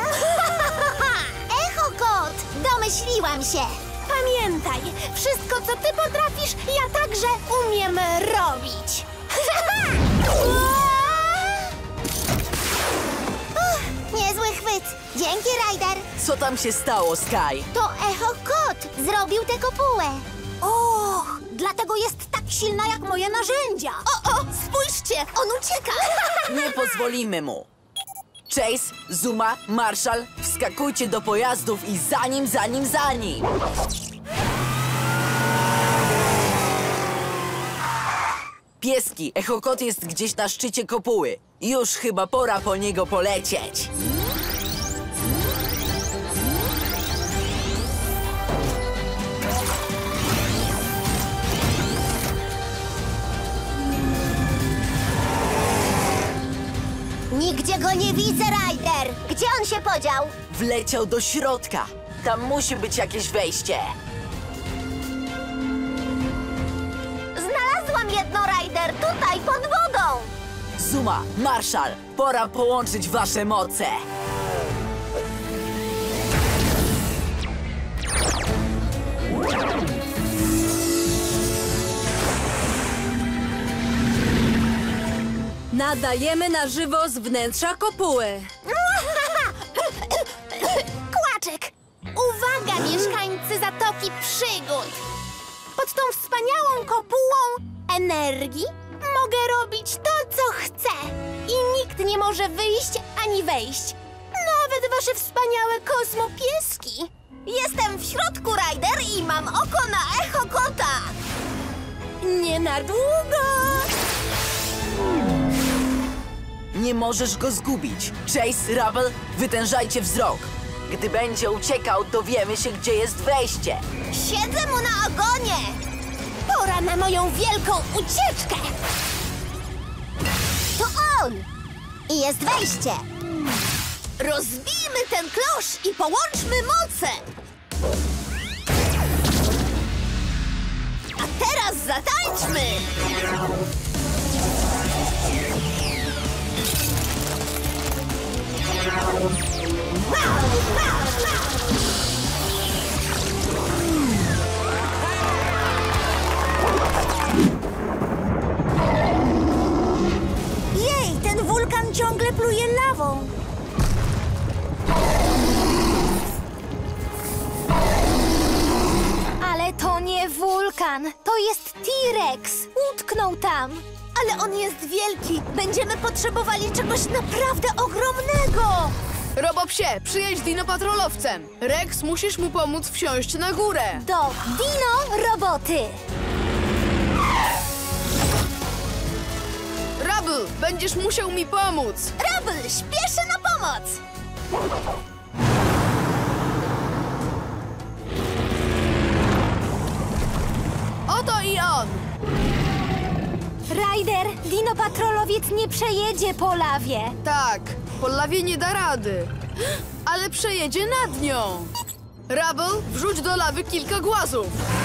Echo Kot! Domyśliłam się. Pamiętaj, wszystko co ty potrafisz, ja także umiem robić. Niezły chwyt. Dzięki, Ryder. Co tam się stało, Sky? To Echo Kot zrobił tę kopułę. Och, dlatego jest tak silna jak moje narzędzia. O, spójrzcie, on ucieka! Nie pozwolimy mu. Chase, Zuma, Marshall, wskakujcie do pojazdów i za nim! Pieski, Echokot jest gdzieś na szczycie kopuły. Już chyba pora po niego polecieć. Nigdzie go nie widzę, Ryder. Gdzie on się podział? Wleciał do środka. Tam musi być jakieś wejście. Znalazłam jedno, Ryder, tutaj, pod wodą. Zuma, Marshall, pora połączyć wasze moce. Nadajemy na żywo z wnętrza kopuły. Kłaczek! Uwaga, mieszkańcy Zatoki Przygód! Pod tą wspaniałą kopułą energii mogę robić to, co chcę. I nikt nie może wyjść ani wejść. Nawet wasze wspaniałe kosmopieski. Jestem w środku, Ryder, i mam oko na Echo Kota. Nie na długo. Nie możesz go zgubić. Chase, Rubble, wytężajcie wzrok. Gdy będzie uciekał, dowiemy się, gdzie jest wejście. Siedzę mu na ogonie. Pora na moją wielką ucieczkę. To on. I jest wejście. Rozbijmy ten klosz i połączmy moce. A teraz zatańczmy. Jej, ten wulkan ciągle pluje lawą. Ale to nie wulkan, to jest T-Rex. Utknął tam. Ale on jest wielki. Będziemy potrzebowali czegoś naprawdę ogromnego. Robopsie, przyjedź dinopatrolowcem. Rex, musisz mu pomóc wsiąść na górę. Do dino roboty. Rubble, będziesz musiał mi pomóc. Rubble, śpieszy na pomoc. Oto i on. Ryder, dinopatrolowiec nie przejedzie po lawie. Tak, po lawie nie da rady. Ale przejedzie nad nią. Rubble, wrzuć do lawy kilka głazów.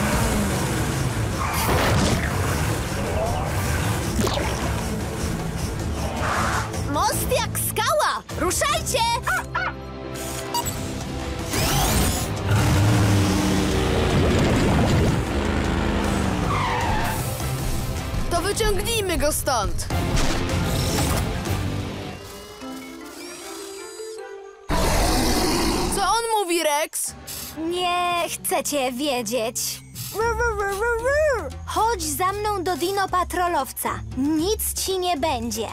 Most jak skała. Ruszajcie. To wyciągnijmy go stąd. Co on mówi, Rex? Nie chcecie wiedzieć. Chodź za mną do dinopatrolowca. Nic ci nie będzie.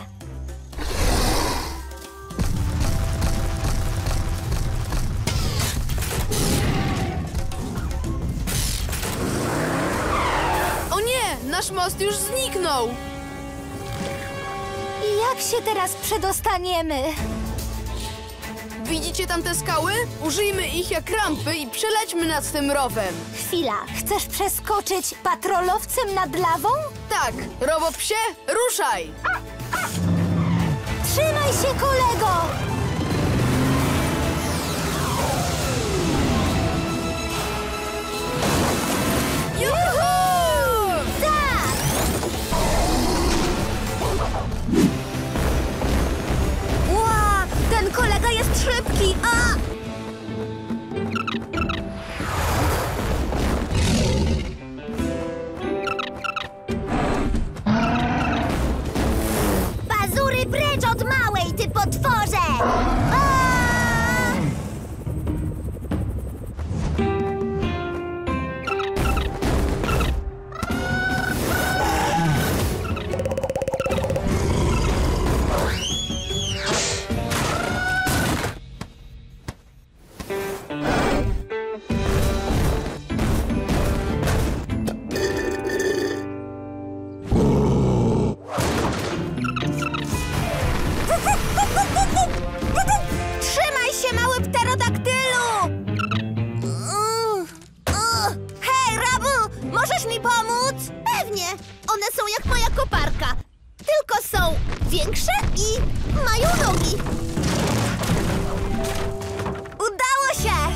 O nie, nasz most już zniknął. Jak się teraz przedostaniemy? Widzicie tam te skały? Użyjmy ich jak rampy i przelećmy nad tym rowem. Chwila, chcesz przeskoczyć patrolowcem nad lawą? Tak, Robopsie, ruszaj! Trzymaj się, kolego! Juhu! Tak! Ła, ten kolega jest szybki. A! Pazury precz od małej, ty potworze! A! Trzymaj się, mały pterodaktylu! Hej, Rabu, możesz mi pomóc? Pewnie. One są jak moja koparka. Tylko są większe i mają nogi. Udało się!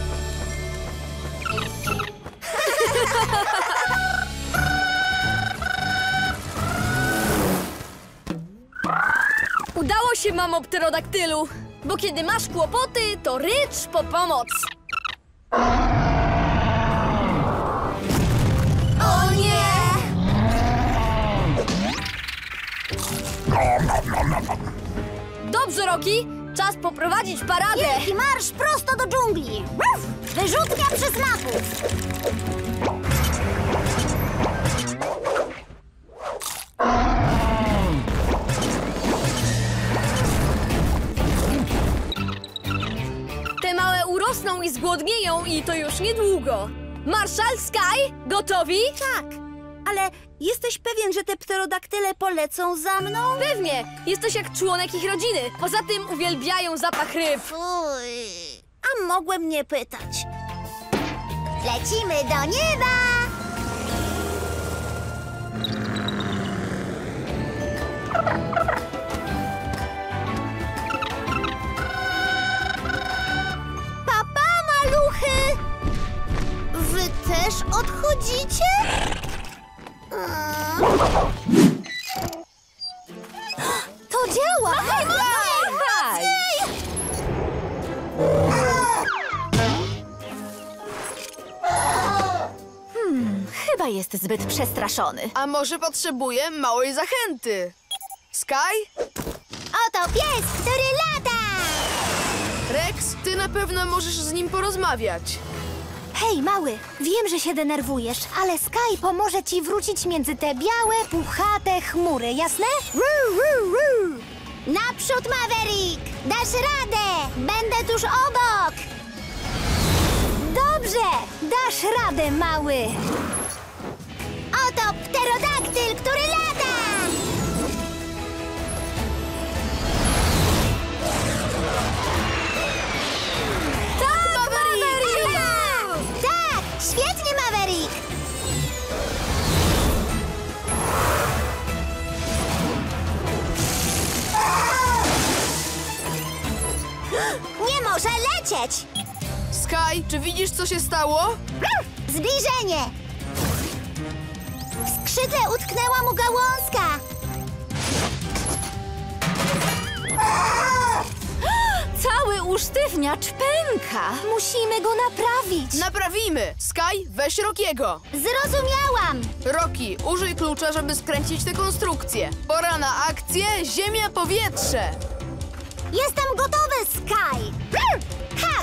Udało się, mamo pterodaktylu, bo kiedy masz kłopoty, to rycz po pomoc. O nie! Dobrze, Rocky! Czas poprowadzić paradę! Wielki marsz prosto do dżungli! Wyrzutnia przysmaków! Te małe urosną i zgłodnieją i to już niedługo. Marszal, Sky, gotowi? Tak, ale jesteś pewien, że te pterodaktyle polecą za mną? Pewnie! Jesteś jak członek ich rodziny. Poza tym uwielbiają zapach ryb. Fuj, a mogłem nie pytać. Lecimy do nieba! Papa, maluchy! Wy też odchodzicie? To działa! Hej! Chyba jest zbyt przestraszony. A może potrzebuje małej zachęty? Sky? Oto pies, który lata! Rex, ty na pewno możesz z nim porozmawiać. Hej, mały, wiem, że się denerwujesz, ale Sky pomoże ci wrócić między te białe, puchate chmury, jasne? Naprzód, Maverick! Dasz radę! Będę tuż obok! Dobrze! Dasz radę, mały! Oto pterodaktyl, który lata! Tak, Maverick! Tak! Świetnie, Maverick! Nie może lecieć! Sky, czy widzisz, co się stało? Zbliżenie! W skrzydle utknęła mu gałązka! Cały usztywniacz pęka. Musimy go naprawić! Naprawimy! Sky, weź Rockiego! Zrozumiałam! Rocky, użyj klucza, żeby skręcić tę konstrukcję. Pora na akcję ziemia-powietrze! Jestem gotowy, Sky! Hak!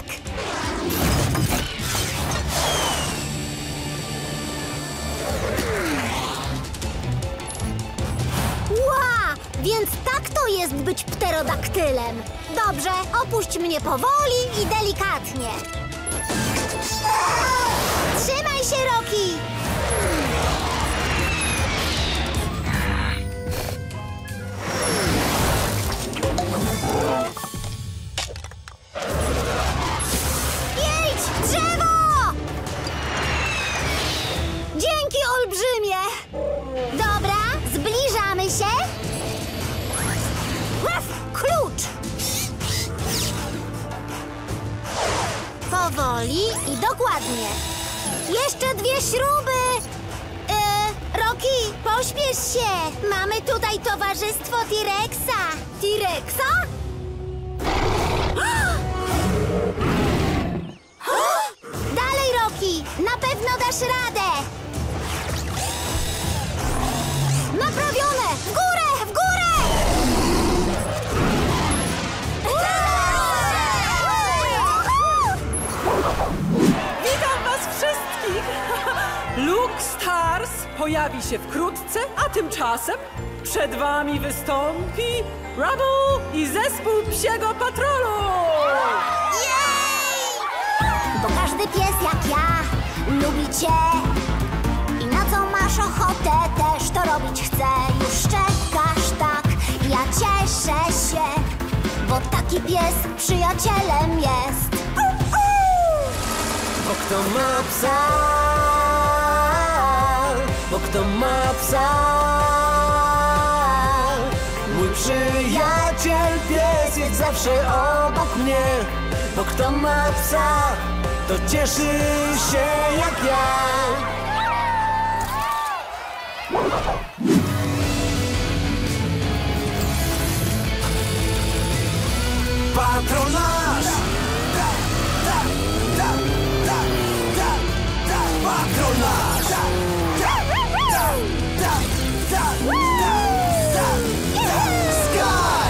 Ła! Więc tak to jest być pterodaktylem. Dobrze, opuść mnie powoli i delikatnie. Trzymaj się, Rocky! Jedź, drzewo! Dzięki, olbrzymie! Dobra, zbliżamy się. Klucz! Powoli i dokładnie. Jeszcze 2 śruby! Rocky, pośpiesz się! Mamy tutaj towarzystwo T-Rexa. T-Rexa? Dalej, Rocky! Na pewno dasz radę! Naprawione! W górę! W górę! Witam was wszystkich! Luke Stars pojawi się wkrótce, a tymczasem przed wami wystąpi Rubble i zespół Psiego Patrolu! Bo każdy pies jak ja lubi cię i na co masz ochotę też to robić chce. Już czekasz, tak, ja cieszę się, bo taki pies przyjacielem jest. Bo kto ma psa, bo kto ma psa, mój przyjaciel pies jest zawsze obok mnie. Bo kto ma psa, to cieszy się jak ja. Patrol nasz! Patrol nasz! Sky!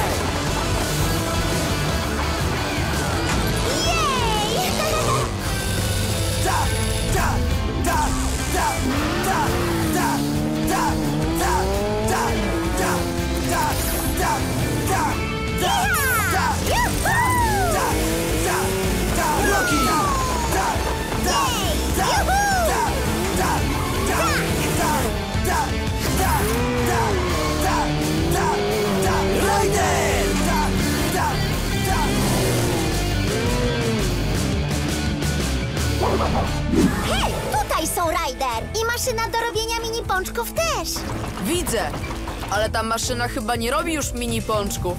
I maszyna do robienia mini pączków też. Widzę, ale ta maszyna chyba nie robi już mini pączków.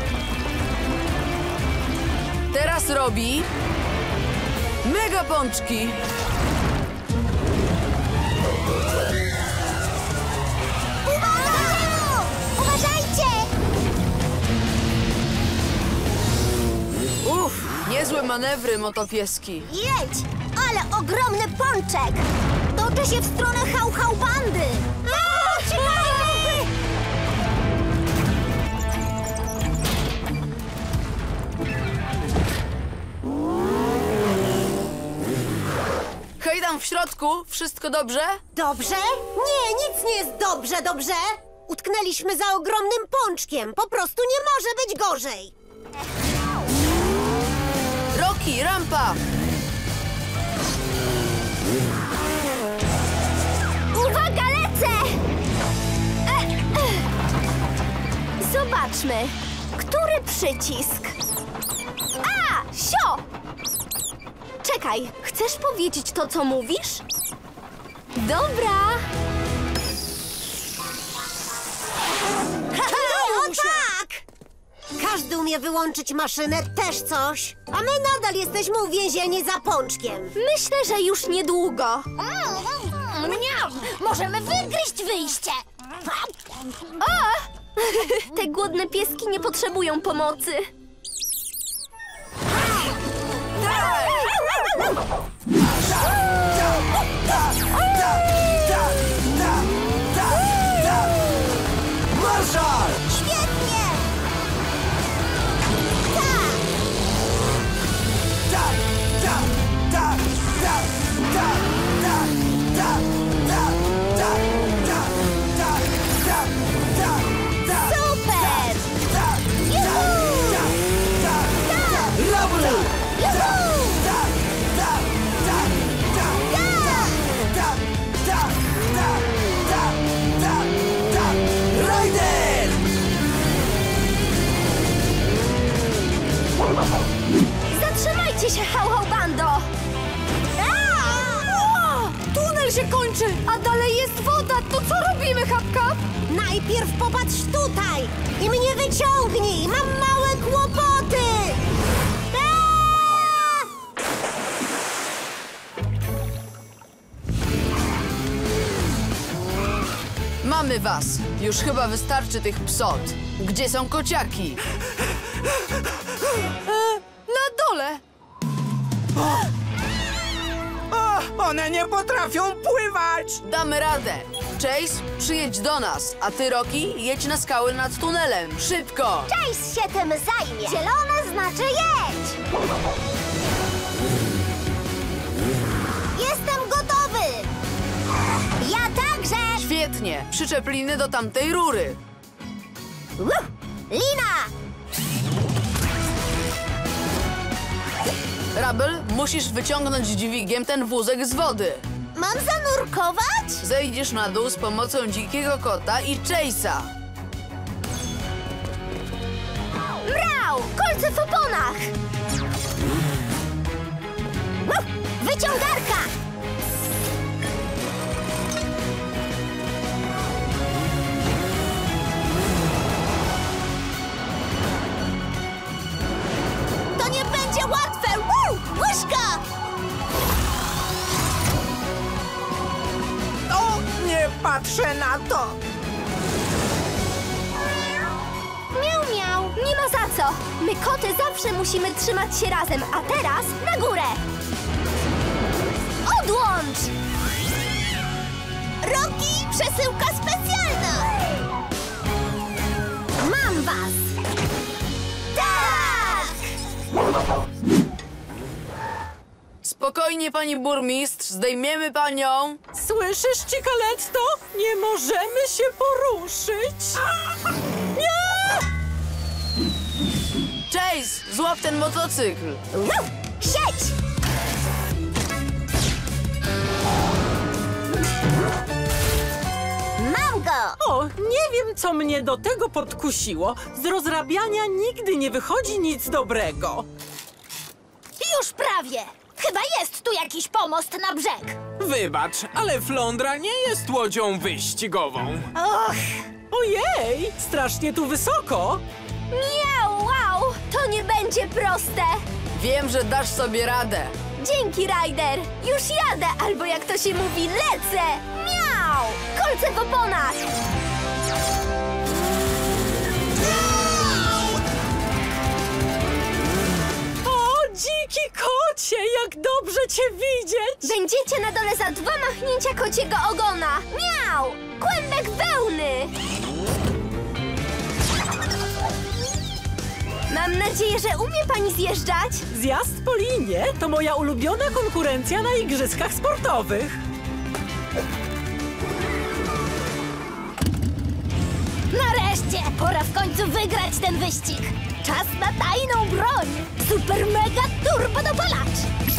Teraz robi mega pączki. Uważajcie! Uff, niezłe manewry, motopieski. Jedź! Ale ogromny pączek! Toczy się w stronę Hał Bandy! Hej, tam w środku, wszystko dobrze? Dobrze? Nie, nic nie jest dobrze. Utknęliśmy za ogromnym pączkiem. Po prostu nie może być gorzej. Rocky, rampa! Uwaga, lecę! Zobaczmy, który przycisk? A, sio! Czekaj, chcesz powiedzieć to, co mówisz? Dobra. No tak! Każdy umie wyłączyć maszynę, też coś. A my nadal jesteśmy uwięzieni za pączkiem. Myślę, że już niedługo. Możemy wygryźć wyjście. Te głodne pieski nie potrzebują pomocy. Marszal! Świetnie! Super! Zatrzymajcie się, Hał Bando! Tunel się kończy, a dalej jest woda. To co robimy, Hapka? Najpierw popatrz tutaj i mnie wyciągnij! Mam małe kłopoty! Mamy was. Już chyba wystarczy tych psot. Gdzie są kociaki? Na dole. One nie potrafią pływać! Damy radę. Chase, przyjedź do nas, a ty, Rocky, jedź na skały nad tunelem. Szybko! Chase się tym zajmie. Zielone znaczy jedź! Jestem gotowy! Ja także! Świetnie. Przyczep liny do tamtej rury. Lina! Rubble, musisz wyciągnąć dźwigiem ten wózek z wody. Mam zanurkować? Zejdziesz na dół z pomocą dzikiego kota i Chase'a. Mrał! Kolce w oponach! Wyciągarka! To nie będzie łatwe! Łyżka! O, nie patrzę na to! Miau, miau! Nie ma za co! My, koty, zawsze musimy trzymać się razem, a teraz na górę! Odłącz! Rocky, przesyłka specjalna! Mam was! Tak! Spokojnie, pani burmistrz, zdejmiemy panią. Słyszysz, Cikaletto? Nie możemy się poruszyć. Nie! Chase, złap ten motocykl. Siedź! Mam go! O, nie wiem, co mnie do tego podkusiło. Z rozrabiania nigdy nie wychodzi nic dobrego. Już prawie! Chyba jest tu jakiś pomost na brzeg. Wybacz, ale Flądra nie jest łodzią wyścigową. Och! Ojej, strasznie tu wysoko. Miau, wow! To nie będzie proste. Wiem, że dasz sobie radę. Dzięki, Ryder. Już jadę, albo jak to się mówi, lecę. Miau! Kolce w oponach. O, dziki kocie, jak dobrze cię widzieć. Będziecie na dole za 2 machnięcia kociego ogona. Miau! Kłębek wełny. Mam nadzieję, że umie pani zjeżdżać. Zjazd po linie to moja ulubiona konkurencja na igrzyskach sportowych. Nareszcie! Pora w końcu wygrać ten wyścig. Czas na tajną broń. Super mega turbo dopalacz.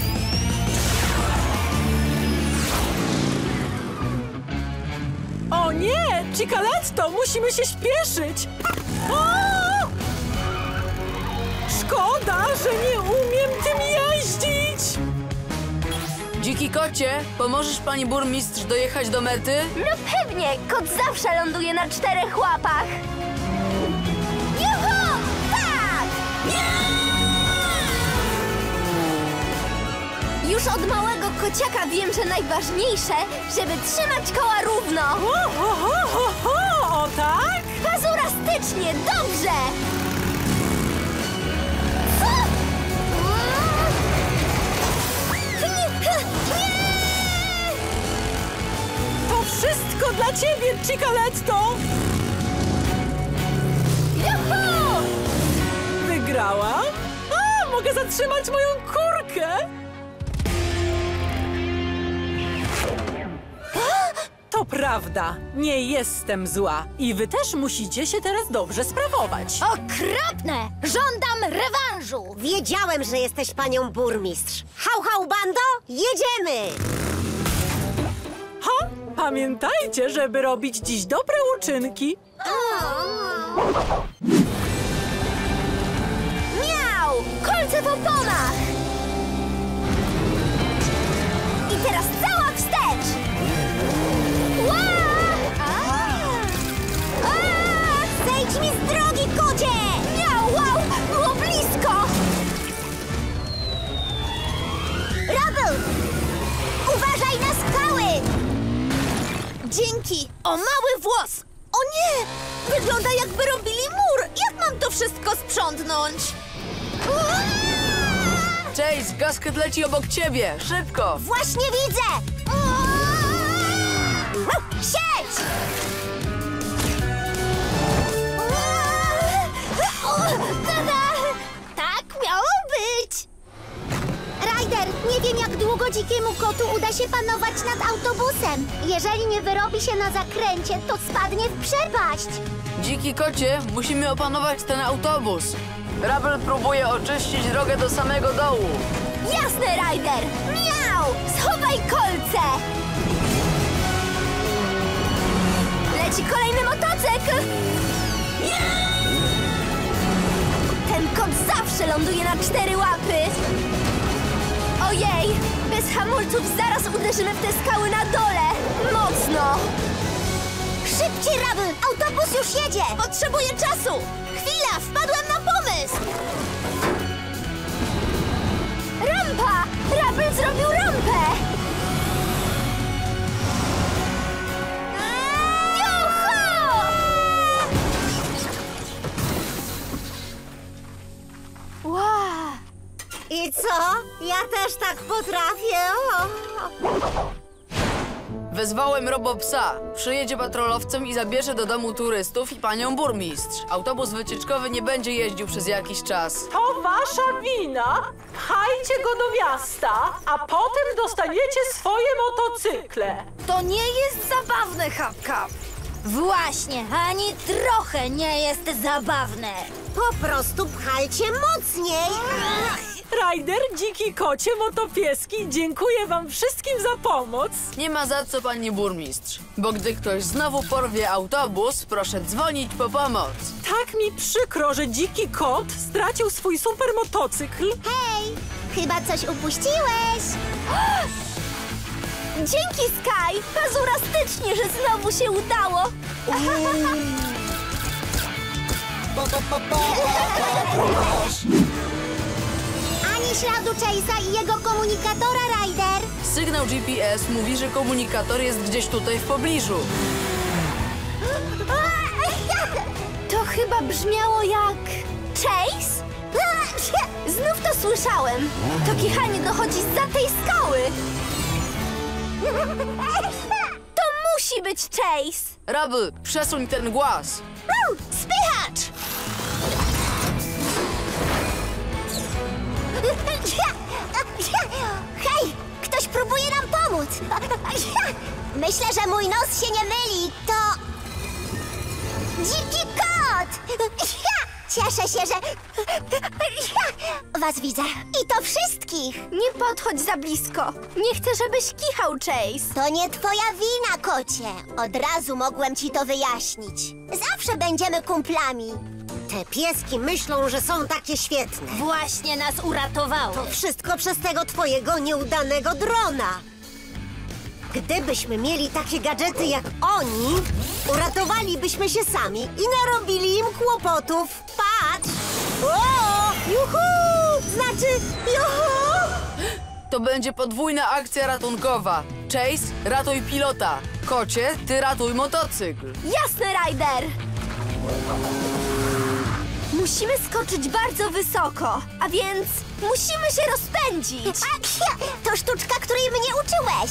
O nie! Cicaletto, musimy się śpieszyć! O! Szkoda, że nie umiem tym jeździć! Dziki kocie, pomożesz pani burmistrz dojechać do mety? No pewnie! Kot zawsze ląduje na 4 łapach. Juhu! Tak! Już od małego kociaka wiem, że najważniejsze, żeby trzymać koła równo. O tak? Pazurastycznie, dobrze! To wszystko dla ciebie, Cicaletto! Juhu! Wygrałam? A, mogę zatrzymać moją kurkę! To prawda, nie jestem zła i wy też musicie się teraz dobrze sprawować. Okropne! Żądam rewanżu! Wiedziałem, że jesteś panią burmistrz. Hał, hał, bando, jedziemy! Ha! Pamiętajcie, żeby robić dziś dobre uczynki. Miau! Kolce w oponach! I teraz cała wstecz! Ła! Zejdź mi z drogi, kocie! Miau, wow! Było blisko! Rubble! Uważaj na skały! Dzięki! O mały włos! O nie! Wygląda, jakby robili mur! Jak mam to wszystko sprzątnąć? Chase, Gasket leci obok ciebie! Szybko! Właśnie widzę! Siedź! Tak miało być! Ryder, nie wiem, jak długo dzikiemu kotu uda się panować nad autobusem. Jeżeli nie wyrobi się na zakręcie, to spadnie w przepaść. Dziki kocie, musimy opanować ten autobus. Rubble próbuje oczyścić drogę do samego dołu. Jasne, Ryder! Miau! Schowaj kolce! Leci kolejny motocykl! Ten kot zawsze ląduje na 4 łapy! Ojej! Bez hamulców zaraz uderzymy w te skały na dole! Mocno! Szybciej, Rubble! Autobus już jedzie! Potrzebuję czasu! Chwila! Wpadłem na pomysł! Rampa! Rubble zrobił rampę! Juhu! Wow! I co? Ja też tak potrafię. Wezwałem robopsa. Przyjedzie patrolowcem i zabierze do domu turystów i panią burmistrz. Autobus wycieczkowy nie będzie jeździł przez jakiś czas. To wasza wina. Pchajcie go do miasta, a potem dostaniecie swoje motocykle. To nie jest zabawne, Hapka. Właśnie, ani trochę nie jest zabawne. Po prostu pchajcie mocniej. Ryder, dziki kocie, motopieski, dziękuję wam wszystkim za pomoc. Nie ma za co, pani burmistrz. Bo gdy ktoś znowu porwie autobus, proszę dzwonić po pomoc. Tak mi przykro, że dziki kot stracił swój super motocykl. Hej, Chyba coś upuściłeś. Dzięki, Sky! Pazurastycznie, że znowu się udało! Ani śladu Chase'a i jego komunikatora, Ryder. Sygnał GPS mówi, że komunikator jest gdzieś tutaj w pobliżu. To chyba brzmiało jak... Chase? Znów to słyszałem. To kichanie dochodzi zza tej skały. To musi być Chase. Rubble, przesuń ten głaz. Spychacz! Hej, ktoś próbuje nam pomóc. Myślę, że mój nos się nie myli. To... dziki kot! Cieszę się, że... was widzę. I to wszystkich. Nie podchodź za blisko. Nie chcę, żebyś kichał, Chase. To nie twoja wina, kocie. Od razu mogłem ci to wyjaśnić. Zawsze będziemy kumplami. Te pieski myślą, że są takie świetne. Właśnie nas uratowało. To wszystko przez tego twojego nieudanego drona. Gdybyśmy mieli takie gadżety jak oni, uratowalibyśmy się sami i narobili im kłopotów. Patrz! O! Juhu! Znaczy, juhu! To będzie podwójna akcja ratunkowa. Chase, ratuj pilota. Kocie, ty ratuj motocykl. Jasne, Ryder! Musimy skoczyć bardzo wysoko, a więc musimy się rozpędzić. To sztuczka, której mnie uczyłeś.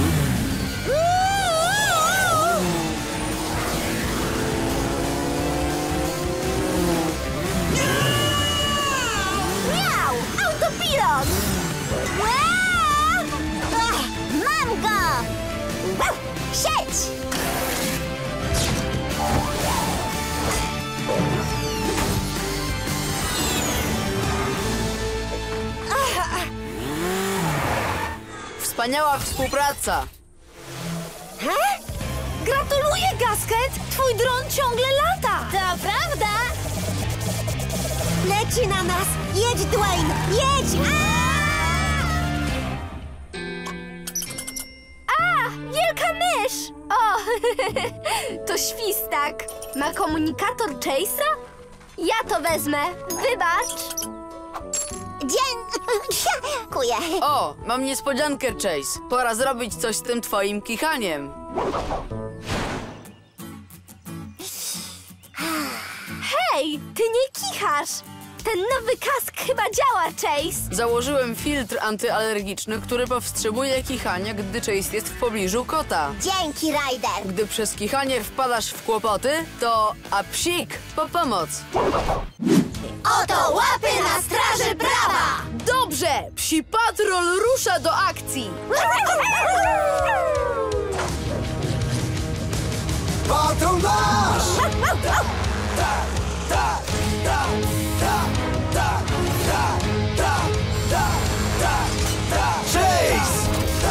Miau! Autopilot! Mam go! Siedź! Wspaniała współpraca. Gratuluję, Gasket! Twój dron ciągle lata! To prawda? Leci na nas! Jedź, Dwayne! Jedź! Wielka mysz! O, to świstak. Ma komunikator Chase'a? Ja to wezmę. Wybacz. Dziękuję. O, mam niespodziankę, Chase. Pora zrobić coś z tym twoim kichaniem. Hej, ty nie kichasz. Ten nowy kask chyba działa, Chase. Założyłem filtr antyalergiczny, który powstrzymuje kichania, gdy Chase jest w pobliżu kota. Dzięki, Ryder. Gdy przez kichanie wpadasz w kłopoty, to a psik po pomoc. Oto łapy na straży prawa! Dobrze! Psi Patrol rusza do akcji! Patrol nasz! Chase!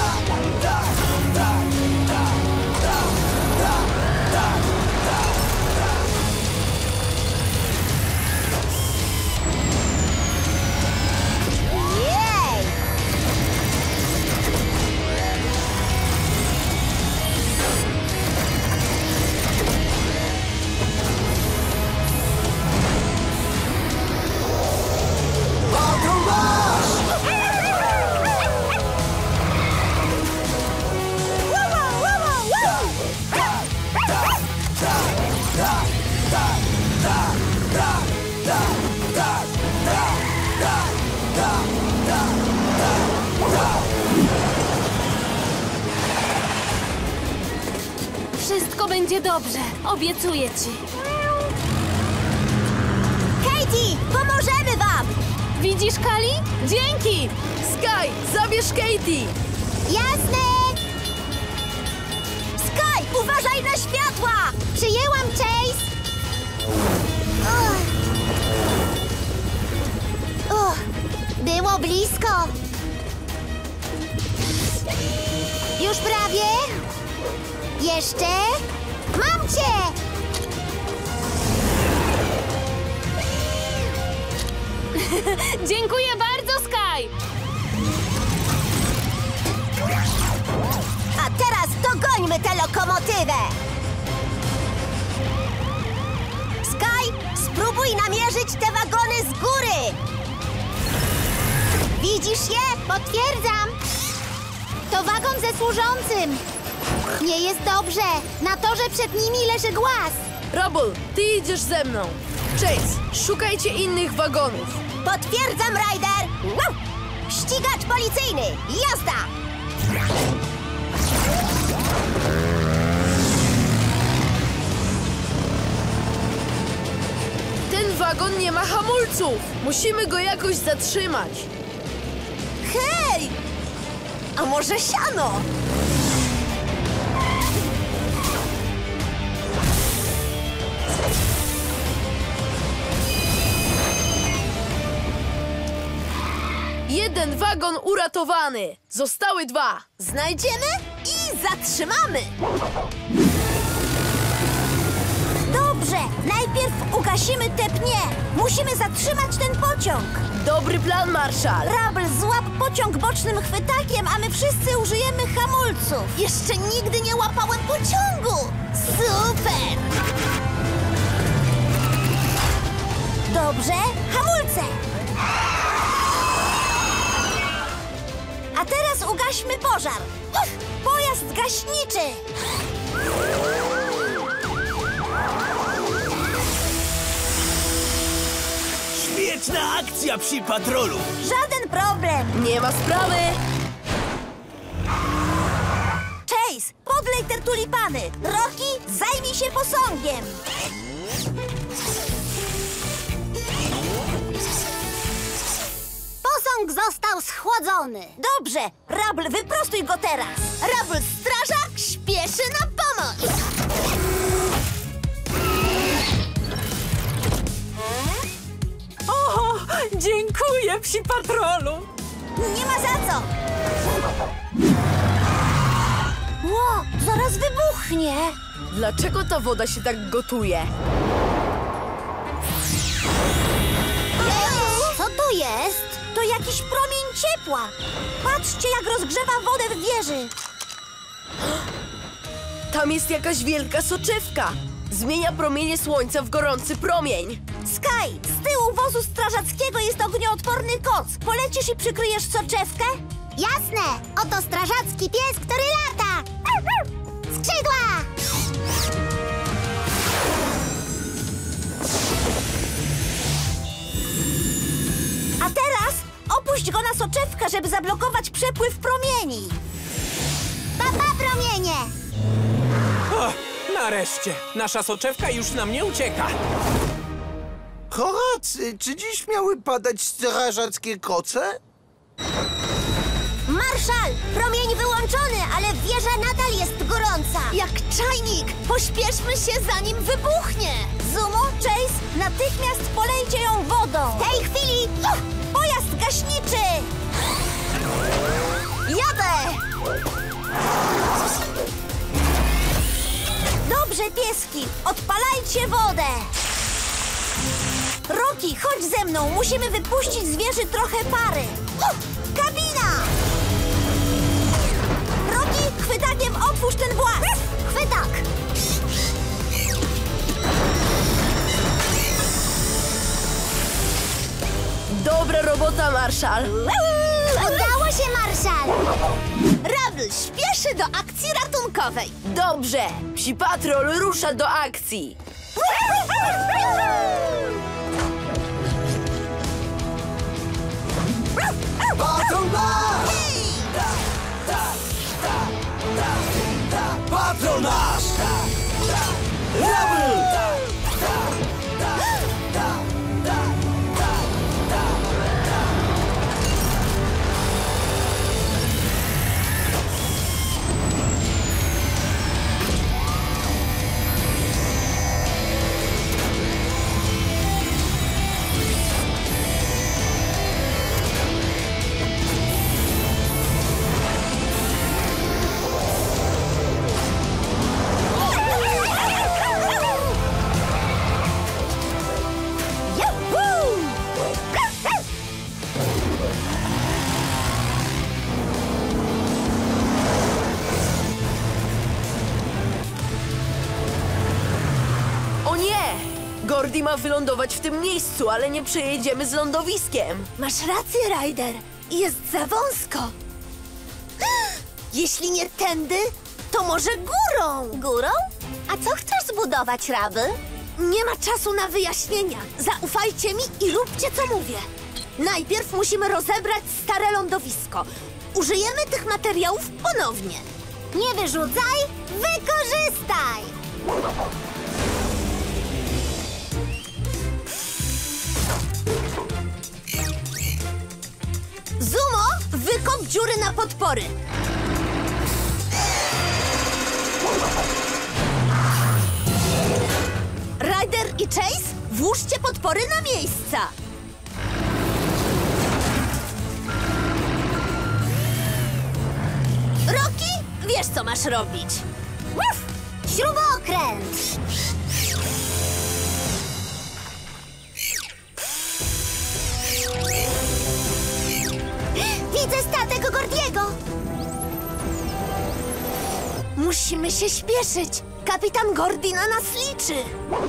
Wszystko będzie dobrze. Obiecuję ci. Katie, pomożemy wam! Widzisz, Kali? Dzięki! Sky, zabierz Katie! Jasne! Sky, uważaj na światła! Przyjęłam, Chase! Było blisko! Już prawie? Jeszcze? Mam cię! Dziękuję bardzo, Sky! Dogońmy tę lokomotywę! Sky, spróbuj namierzyć te wagony z góry! Widzisz je? Potwierdzam. To wagon ze służącym. Nie jest dobrze. Na torze przed nimi leży głaz. Rubble, ty idziesz ze mną. Chase, szukajcie innych wagonów. Potwierdzam, Ryder! Wow! Ścigacz policyjny! Jazda! Ten wagon nie ma hamulców. Musimy go jakoś zatrzymać. Hej! A może siano? Jeden wagon uratowany. Zostały 2. Znajdziemy i zatrzymamy! Dobrze, najpierw ugasimy te pnie. Musimy zatrzymać ten pociąg. Dobry plan, Marszal. Rubble, złap pociąg bocznym chwytakiem, a my wszyscy użyjemy hamulców. Jeszcze nigdy nie łapałem pociągu! Super! Dobrze, hamulce! A teraz ugaśmy pożar. Uf, pojazd gaśniczy! Świetna akcja przy patrolu! Żaden problem! Nie ma sprawy. Chase, podlej te tulipany! Rocky, zajmij się posągiem! Posąg został schłodzony. Dobrze, Rubble, wyprostuj go teraz! Rubble, strażak, śpieszy na pomoc! O, dziękuję, psi patrolu. Nie ma za co! Ło, zaraz wybuchnie! Dlaczego ta woda się tak gotuje? Co to jest? To jakiś promień ciepła! Patrzcie, jak rozgrzewa wodę w wieży! Tam jest jakaś wielka soczewka. Zmienia promienie słońca w gorący promień. Sky, z tyłu wozu strażackiego jest ognioodporny koc. Polecisz i przykryjesz soczewkę? Jasne. Oto strażacki pies, który lata. Skrzydła! A teraz opuść go na soczewkę, żeby zablokować przepływ promieni. Papa, promienie! O, nareszcie! Nasza soczewka już nam nie ucieka. Horacy, czy dziś miały padać strażackie koce? Marszal, promień wyłączony, ale wieża nadal jest gorąca. Jak czajnik! Pośpieszmy się, zanim wybuchnie! Zumo, Chase, natychmiast polejcie ją wodą. W tej chwili pojazd gaśniczy! Jadę! Dobrze, pieski, odpalajcie wodę! Rocky, chodź ze mną, musimy wypuścić z wieży trochę pary. Kabina! Rocky, chwytakiem otwórz ten włas! Chwytak! Dobra robota, Marszal. Udało się, Marszal! Rubble śpieszy do akcji ratunkowej. Dobrze. Psi patrol rusza do akcji. Patrol nasz! Patrol nasz! Rubble! Gordy ma wylądować w tym miejscu, ale nie przejedziemy z lądowiskiem. Masz rację, Ryder. Jest za wąsko. Jeśli nie tędy, to może górą. Górą? A co chcesz zbudować, Rubble? Nie ma czasu na wyjaśnienia. Zaufajcie mi i róbcie, co mówię. Najpierw musimy rozebrać stare lądowisko. Użyjemy tych materiałów ponownie. Nie wyrzucaj, wykorzystaj! Zumo, wykop dziury na podpory. Ryder i Chase, włóżcie podpory na miejsca. Rocky, wiesz, co masz robić. Uf! Śrubokręt! Widzę statek Gordiego! Musimy się śpieszyć. Kapitan Gordy na nas liczy.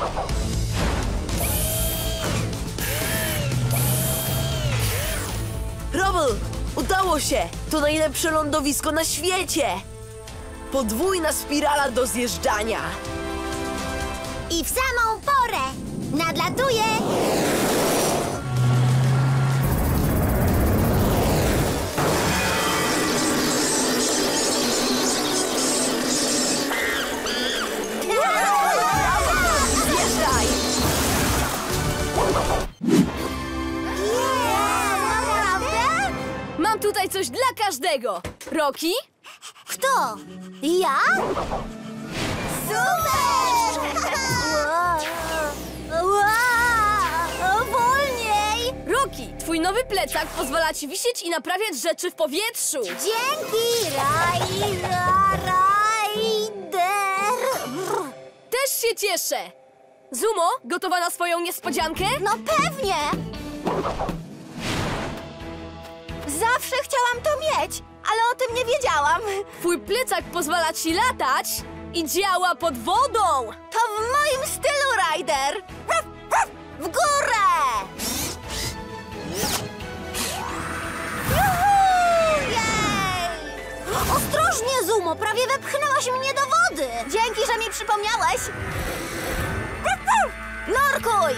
Rubble, udało się! To najlepsze lądowisko na świecie! Podwójna spirala do zjeżdżania. I w samą porę! Nadlatuję! Zjeżdżaj! Naprawdę? Mam tutaj coś dla każdego. Rocky? Kto? Ja? Super! Wolniej! Rocky, twój nowy plecak pozwala ci wisieć i naprawiać rzeczy w powietrzu. Dzięki, Ryder! Też się cieszę. Zumo, gotowa na swoją niespodziankę? No pewnie! Zawsze chciałam to mieć, ale o tym nie wiedziałam. Twój plecak pozwala ci latać i działa pod wodą. To w moim stylu, Ryder! W górę! Juhu! Jej! Ostrożnie, Zumo! Prawie wepchnęłaś mnie do wody! Dzięki, że mi przypomniałeś! Nurkuj!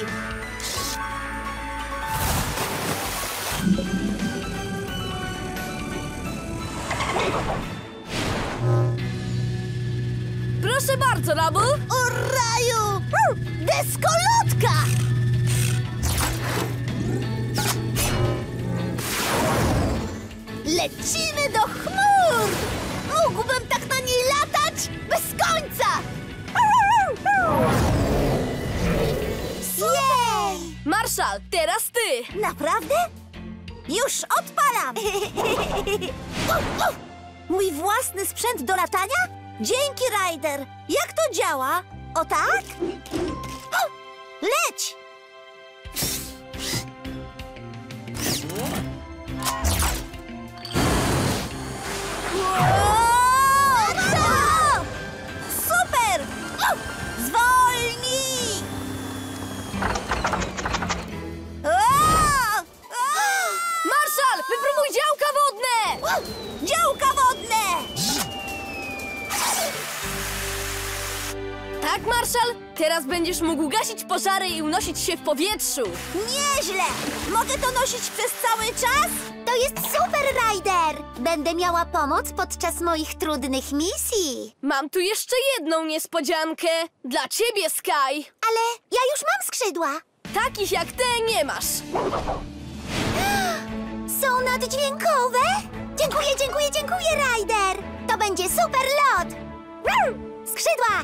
Proszę bardzo, Rubble. O raju! Deskolotka! Lecimy do chmur! Mógłbym tak na niej latać bez końca! Jej! Marshall, teraz ty. Naprawdę? Już odpalam! Mój własny sprzęt do latania? Dzięki, Ryder! Jak to działa? O tak? Leć! Super! Zwolnij! Marshall, wypróbuj działka wodne! Działka wodne! Tak, Marshall? Teraz będziesz mógł gasić pożary i unosić się w powietrzu. Nieźle! Mogę to nosić przez cały czas? To jest super, Ryder! Będę miała pomoc podczas moich trudnych misji. Mam tu jeszcze jedną niespodziankę. Dla ciebie, Sky. Ale ja już mam skrzydła. Takich jak te nie masz. Są naddźwiękowe? Dziękuję, Ryder! To będzie super lot! Skrzydła!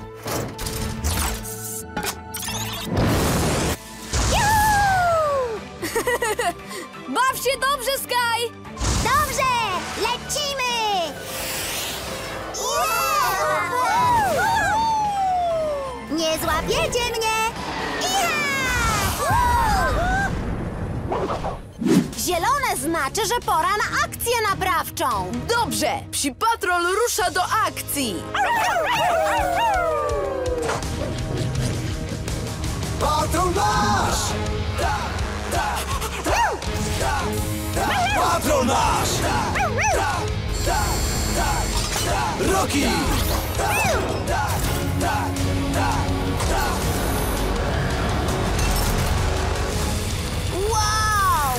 Baw się dobrze, Sky! Dobrze! Lecimy! Nie złapiecie mnie! Zielone znaczy, że pora na akcję naprawczą. Dobrze! Psi Patrol rusza do akcji! nasz! Rocky! Wow!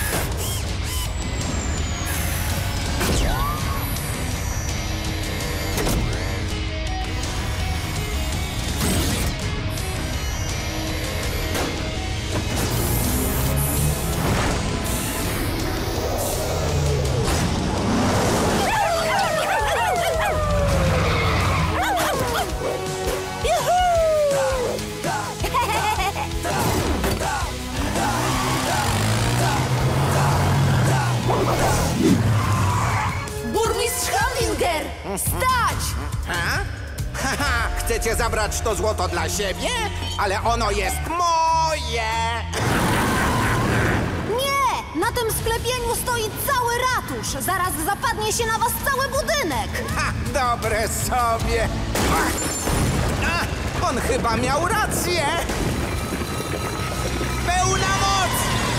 Burmistrz Hamdinger! Stać! A? Haha, chcecie zabrać to złoto dla siebie? Ale ono jest moje! Nie! Na tym sklepieniu stoi cały ratusz. Zaraz zapadnie się na was cały budynek. Ha, dobre sobie! On chyba miał rację! Pełna moc!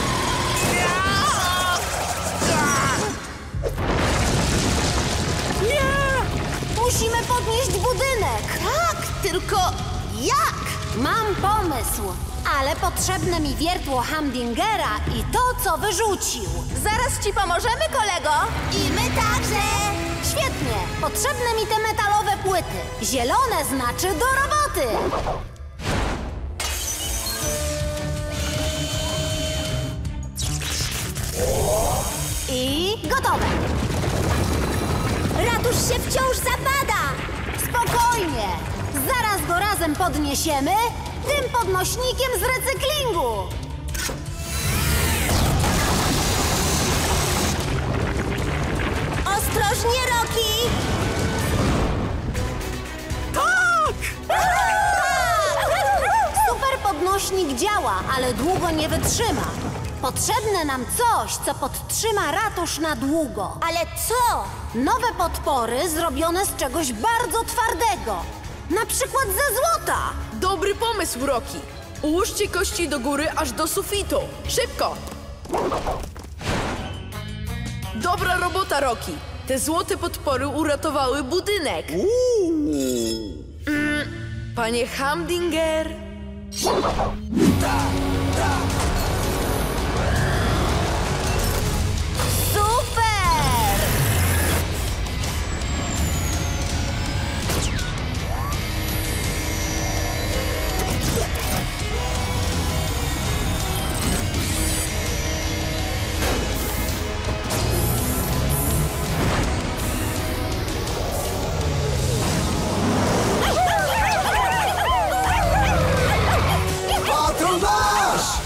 Musimy podnieść budynek. Tak, tylko jak? Mam pomysł. Ale potrzebne mi wiertło Hamdingera i to, co wyrzucił. Zaraz ci pomożemy, kolego. I my także. Świetnie. Potrzebne mi te metalowe płyty. Zielone znaczy do roboty. I gotowe. Ratusz się wciąż zapada. Spokojnie. Zaraz go razem podniesiemy tym podnośnikiem z recyklingu. Ostrożnie, Rocky! Tak! Super podnośnik działa, ale długo nie wytrzyma. Potrzebne nam coś, co podtrzyma ratusz na długo. Ale co? Nowe podpory zrobione z czegoś bardzo twardego. Na przykład ze złota. Dobry pomysł, Rocky. Ułóżcie kości do góry aż do sufitu. Szybko! Dobra robota, Rocky. Te złote podpory uratowały budynek. Panie Hamdinger... Super! Patrol nasz!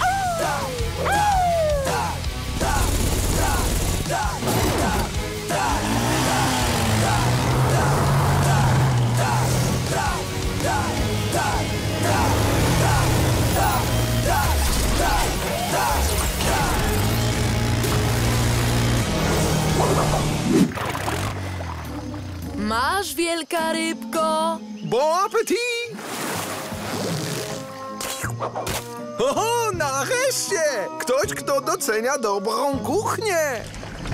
Masz, wielka rybko? Bon appetit! Oho, nareszcie! Ktoś, kto docenia dobrą kuchnię!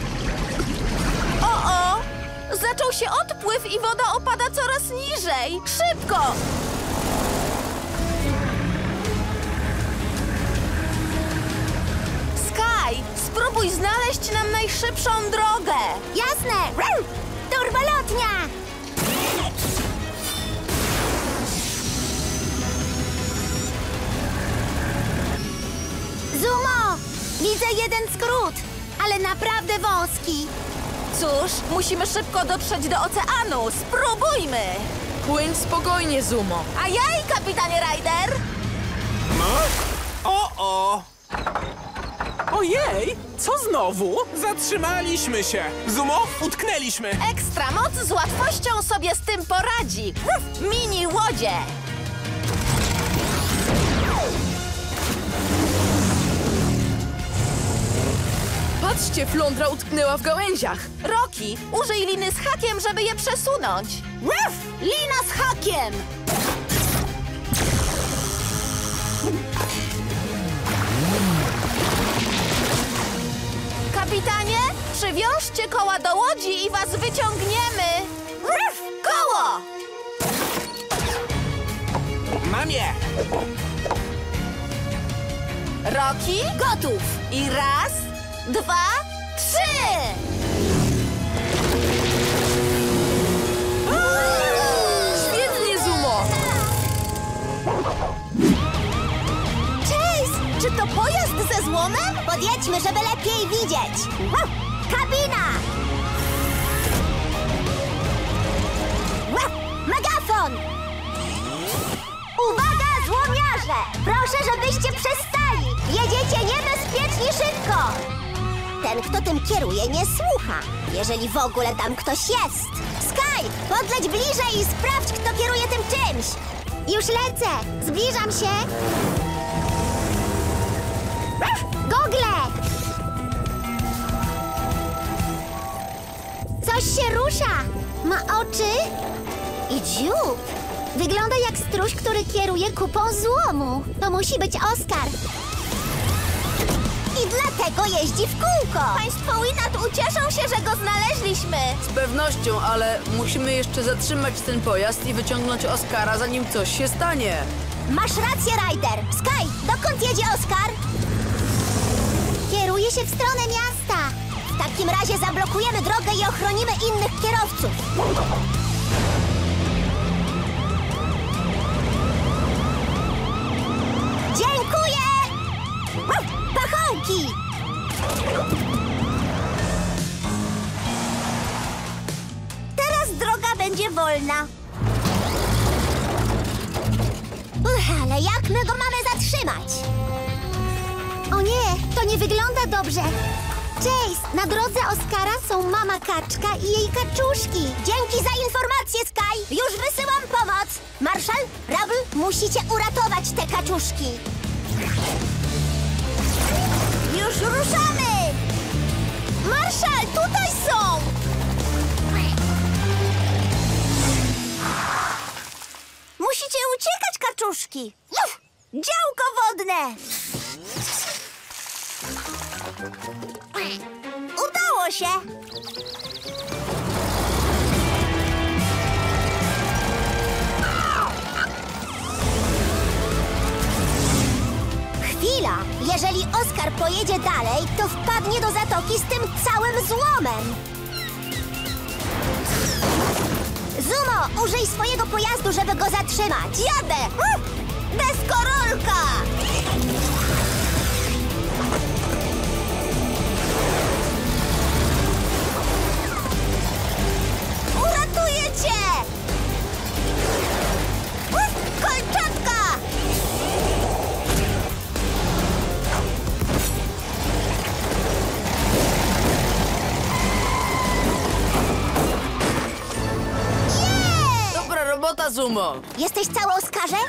O! Zaczął się odpływ i woda opada coraz niżej. Szybko! Sky, spróbuj znaleźć nam najszybszą drogę. Jasne! Turbolotnia! Zumo! Widzę jeden skrót, ale naprawdę wąski. Cóż, musimy szybko dotrzeć do oceanu. Spróbujmy! Płyń spokojnie, Zumo. A jaj, kapitanie Ryder! O! Ojej, co znowu? Zatrzymaliśmy się. Zumo, utknęliśmy. Ekstra moc z łatwością sobie z tym poradzi. Mini łodzie! Patrzcie, flądra utknęła w gałęziach. Rocky, użyj liny z hakiem, żeby je przesunąć. Lina z hakiem! Kapitanie, Przywiążcie koła do łodzi i was wyciągniemy. Koło! Mam je! Rocky? Gotów! I raz, 2, 3! Świetnie, Zumo! Chase, czy to pojazd ze złomem? Podjedźmy, żeby lepiej widzieć. Kabina! Megafon! Uwaga, złomiarze! Proszę, żebyście przestali! Jedziecie niebezpiecznie szybko! Ten, kto tym kieruje, nie słucha. Jeżeli w ogóle tam ktoś jest. Sky, podleć bliżej i sprawdź, kto kieruje tym czymś. Już lecę! Zbliżam się! Gogle! Coś się rusza! Ma oczy i dziób. Wygląda jak struś, który kieruje kupą złomu. To musi być Oskar. I dlatego jeździ w kółko. Państwo Winat ucieszą się, że go znaleźliśmy. Z pewnością, ale musimy jeszcze zatrzymać ten pojazd i wyciągnąć Oskara, zanim coś się stanie. Masz rację, Ryder. Sky, dokąd jedzie Oskar? Kieruje się w stronę miasta. W takim razie zablokujemy drogę i ochronimy innych kierowców. Dziękuję! Pachołki! Teraz droga będzie wolna. Ale jak my go mamy zatrzymać? O nie, to nie wygląda dobrze. Chase, na drodze Oskara są mama kaczka i jej kaczuszki. Dzięki za informację, Sky. Już wysyłam pomoc. Marszal, Rubble, musicie uratować te kaczuszki. Już ruszamy! Marszal, tutaj są! Musicie uciekać, kaczuszki! Działko wodne! Udało się! Chwila! Jeżeli Oskar pojedzie dalej, to wpadnie do zatoki z tym całym złomem! Zumo, użyj swojego pojazdu, żeby go zatrzymać! Jadę! Deskorolka! Uratuję cię! Kolczatka! Dobra robota, Zumo! Jesteś cały, Oskarze?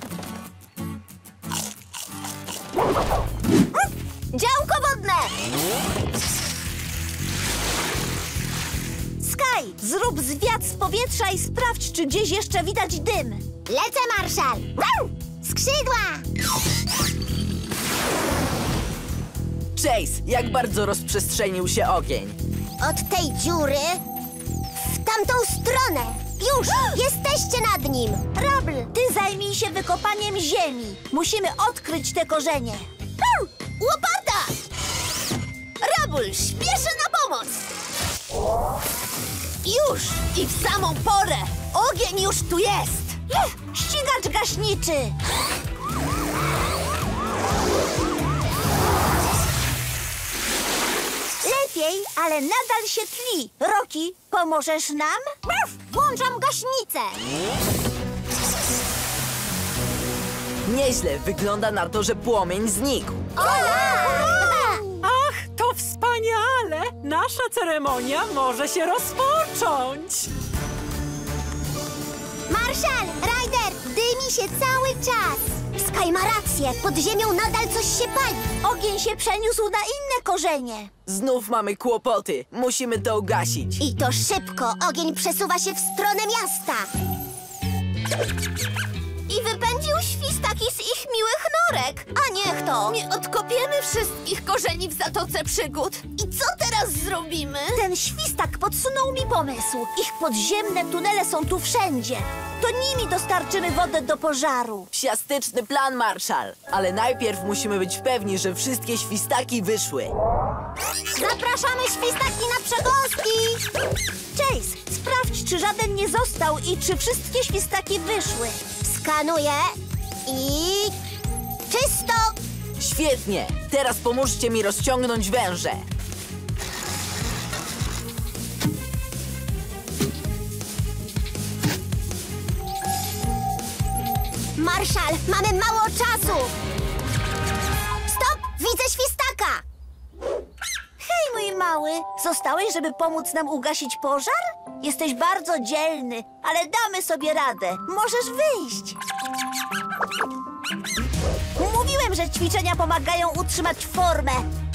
Działko wodne! Sky, zrób zwiat z powietrza i sprawdź, czy gdzieś jeszcze widać dym. Lecę, Marszal! Skrzydła! Chase, jak bardzo rozprzestrzenił się ogień? Od tej dziury w tamtą stronę. Już! Jesteście nad nim! Rubble, ty zajmij się wykopaniem ziemi. Musimy odkryć te korzenie. Łopata! Rubble, śpieszę na pomoc! Już! I w samą porę! Ogień już tu jest! Ścigacz gaśniczy! Lepiej, ale nadal się tli. Rocky, pomożesz nam? Włączam gaśnicę! Nieźle, wygląda na to, że płomień znikł. Ach, to wspaniale! Nasza ceremonia może się rozpocząć! Marszal, Ryder, dymi się cały czas. Sky ma rację, pod ziemią nadal coś się pali. Ogień się przeniósł na inne korzenie. Znów mamy kłopoty. Musimy to ugasić. I to szybko. Ogień przesuwa się w stronę miasta. I wypędził świstaki z ich miłych norek. A niech to to! Nie odkopiemy wszystkich korzeni w Zatoce Przygód. I co teraz zrobimy? Ten świstak podsunął mi pomysł. Ich podziemne tunele są tu wszędzie. To nimi dostarczymy wodę do pożaru. Psiastyczny plan, Marszal. Ale najpierw musimy być pewni, że wszystkie świstaki wyszły. Zapraszamy świstaki na przekąski! Chase, sprawdź, czy żaden nie został i czy wszystkie świstaki wyszły. Skanuję i... czysto! Świetnie! Teraz pomóżcie mi rozciągnąć węże. Marszal, mamy mało czasu! Stop! Widzę świstaka! Hej, mój mały, zostałeś, żeby pomóc nam ugasić pożar? Jesteś bardzo dzielny, ale damy sobie radę. Możesz wyjść. Mówiłem, że ćwiczenia pomagają utrzymać formę.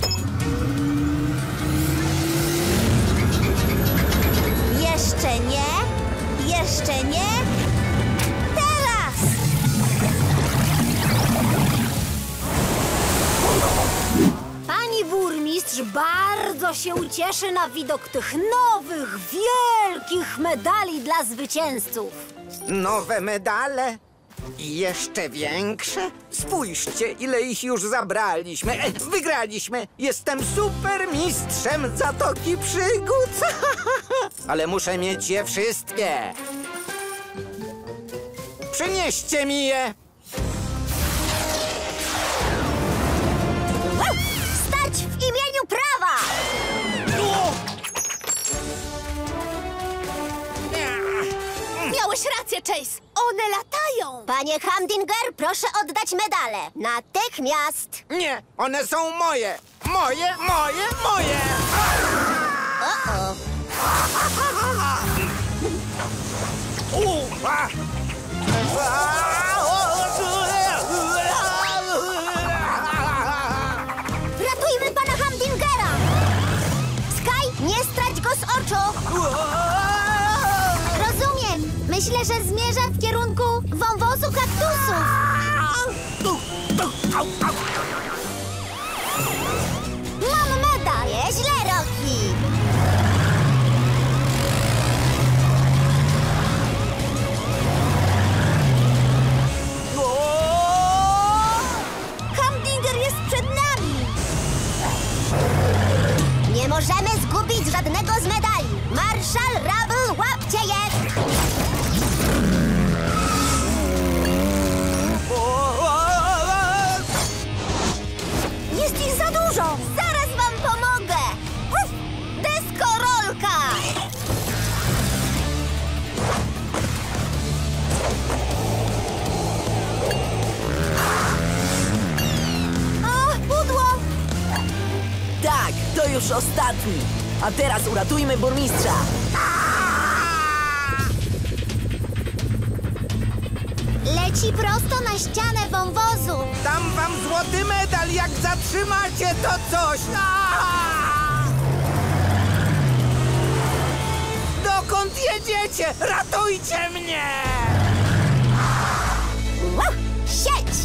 Jeszcze nie, jeszcze nie. Teraz! Pani burmistrz bardzo się ucieszy na widok tych nowych, wielkich medali dla zwycięzców. Nowe medale? I jeszcze większe? Spójrzcie, ile ich już zabraliśmy. Wygraliśmy! Jestem super mistrzem Zatoki Przygód! Ale muszę mieć je wszystkie. Przynieście mi je! Stać w imieniu prawa! Miałeś rację, Chase. One latają. Panie Hamdinger, proszę oddać medale. Natychmiast! Nie, one są moje! Moje, moje, moje! Ratujmy pana Hamdingera! Sky, nie strać go z oczu! Rozumiem. Myślę, że zmierza w kierunku wąwozu kaktusów. Mam medal! Nieźle, Rocky! Hamdinger jest przed nami! Nie możemy zgubić żadnego z medali! Marszal, Rubble, łapcie je! Jest ich za dużo! Zaraz wam pomogę! Uf! Deskorolka! O, pudło! Tak, to już ostatni. A teraz uratujmy burmistrza. Leci prosto na ścianę wąwozu. Dam wam złoty medal, jak zatrzymacie to coś! Dokąd jedziecie? Ratujcie mnie! Sieć!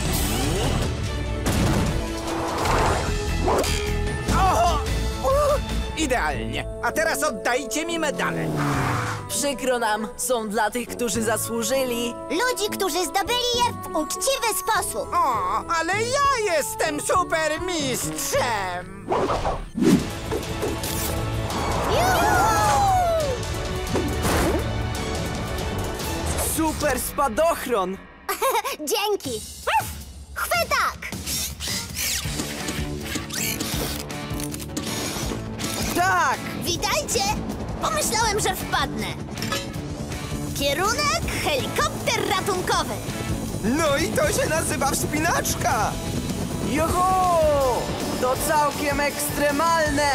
Oho! Idealnie. A teraz oddajcie mi medale. Przykro nam, są dla tych, którzy zasłużyli. Ludzi, którzy zdobyli je w uczciwy sposób. O, ale ja jestem super mistrzem! Super spadochron! Dzięki! Chwytak! Tak! Witajcie! Pomyślałem, że wpadnę. Kierunek helikopter ratunkowy. No i to się nazywa wspinaczka! Joho! To całkiem ekstremalne!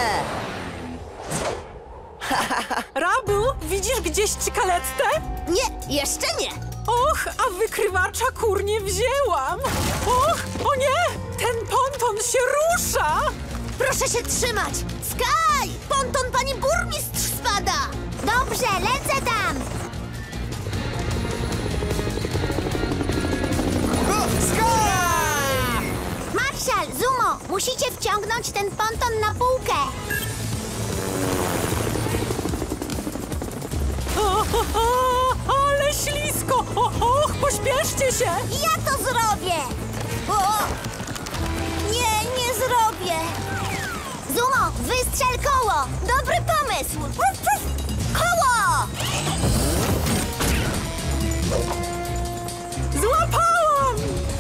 Rabu, widzisz gdzieś cykalettę? Nie, jeszcze nie. Och, a wykrywacza kur nie wzięłam! Och, o nie! Ten ponton się rusza! Proszę się trzymać. Sky! Ponton pani burmistrz spada. Dobrze, lecę tam! Sky! Musicie wciągnąć ten ponton na półkę. Ale ślisko! Och, pośpieszcie się! Ja to zrobię! Nie zrobię! Zumo, wystrzel koło! Dobry pomysł! Koło! Złapałam!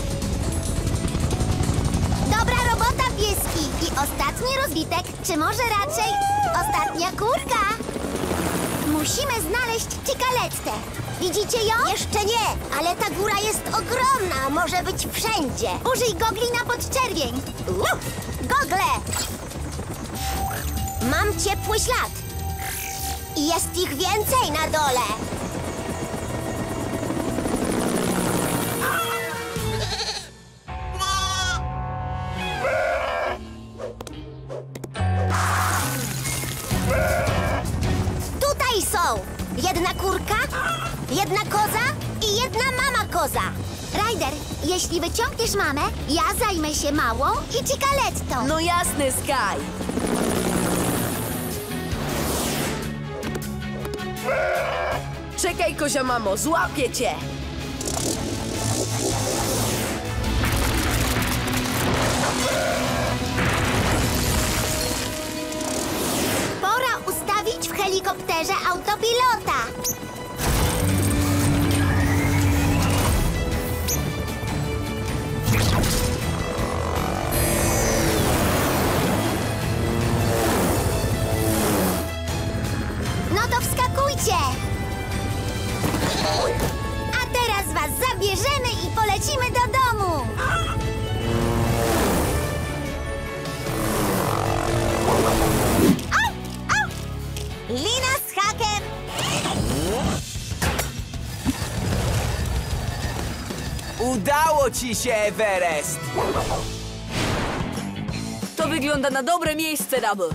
Dobra robota, pieski! I ostatni rozbitek, czy może raczej ostatnia kurka? Musimy znaleźć Cicalettę. Widzicie ją? Jeszcze nie, ale ta góra jest ogromna, może być wszędzie. Użyj gogli na podczerwień. Gogle! Mam ciepły ślad. I jest ich więcej na dole. Tutaj są jedna kurka, jedna koza i jedna mama koza. Ryder, jeśli wyciągniesz mamę, ja zajmę się małą i Cicalettą. No jasne, Sky. Czekaj, kozia mamo, złapię cię. Pora ustawić w helikopterze autopilota. No to wskakujcie! A teraz was zabierzemy i polecimy do domu! Au! Au! Lina z hakiem! Udało ci się, Everest! To wygląda na dobre miejsce, Rubble.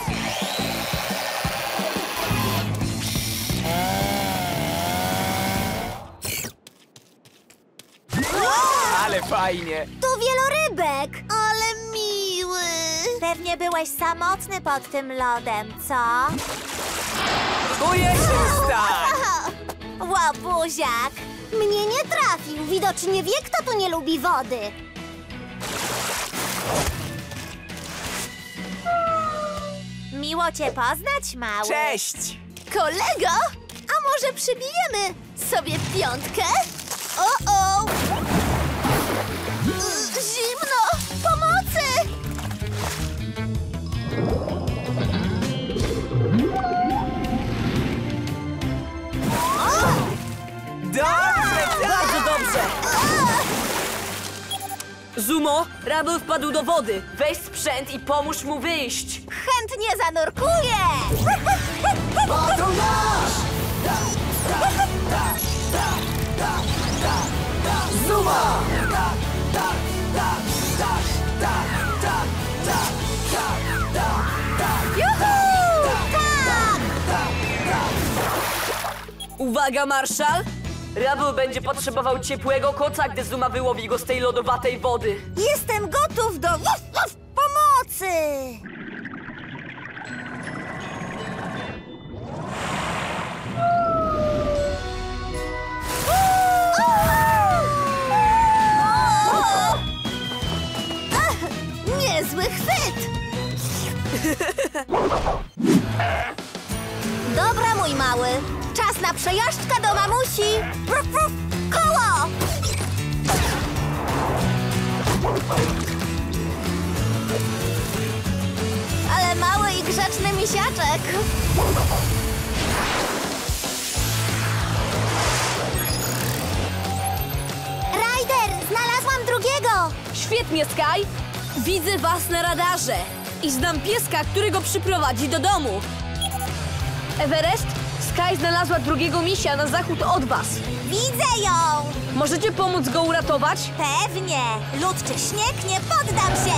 Ale fajnie! Tu wielorybek! Ale miły! Pewnie byłeś samotny pod tym lodem, co? Boję się, Stan! Łabuziak! Mnie nie trafił. Widocznie wie, kto tu nie lubi wody. Miło cię poznać, mały. Cześć! Kolego, a może przybijemy sobie piątkę? O! Zimno! Pomocy! Dobrze! Bardzo dobrze! Zumo, Rubble wpadł do wody. Weź sprzęt i pomóż mu wyjść. Chętnie zanurkuję! Oto nasz! Zuma! Juhu! Tak! Uwaga, Marszal! Rubble będzie potrzebował ciepłego koca, gdy Zuma wyłowi go z tej lodowatej wody. Jestem gotów do pomocy! Niezły chwyt! Dobra, mój mały. Czas na przejażdżkę do mamusi. Ruf, ruf, koło! Ale mały i grzeczny misiaczek. Ryder, znalazłam drugiego. Świetnie, Sky! Widzę was na radarze i znam pieska, który go przyprowadzi do domu. Everest, Sky znalazła drugiego misia na zachód od was. Widzę ją! Możecie pomóc go uratować? Pewnie! Lód czy śnieg, nie poddam się!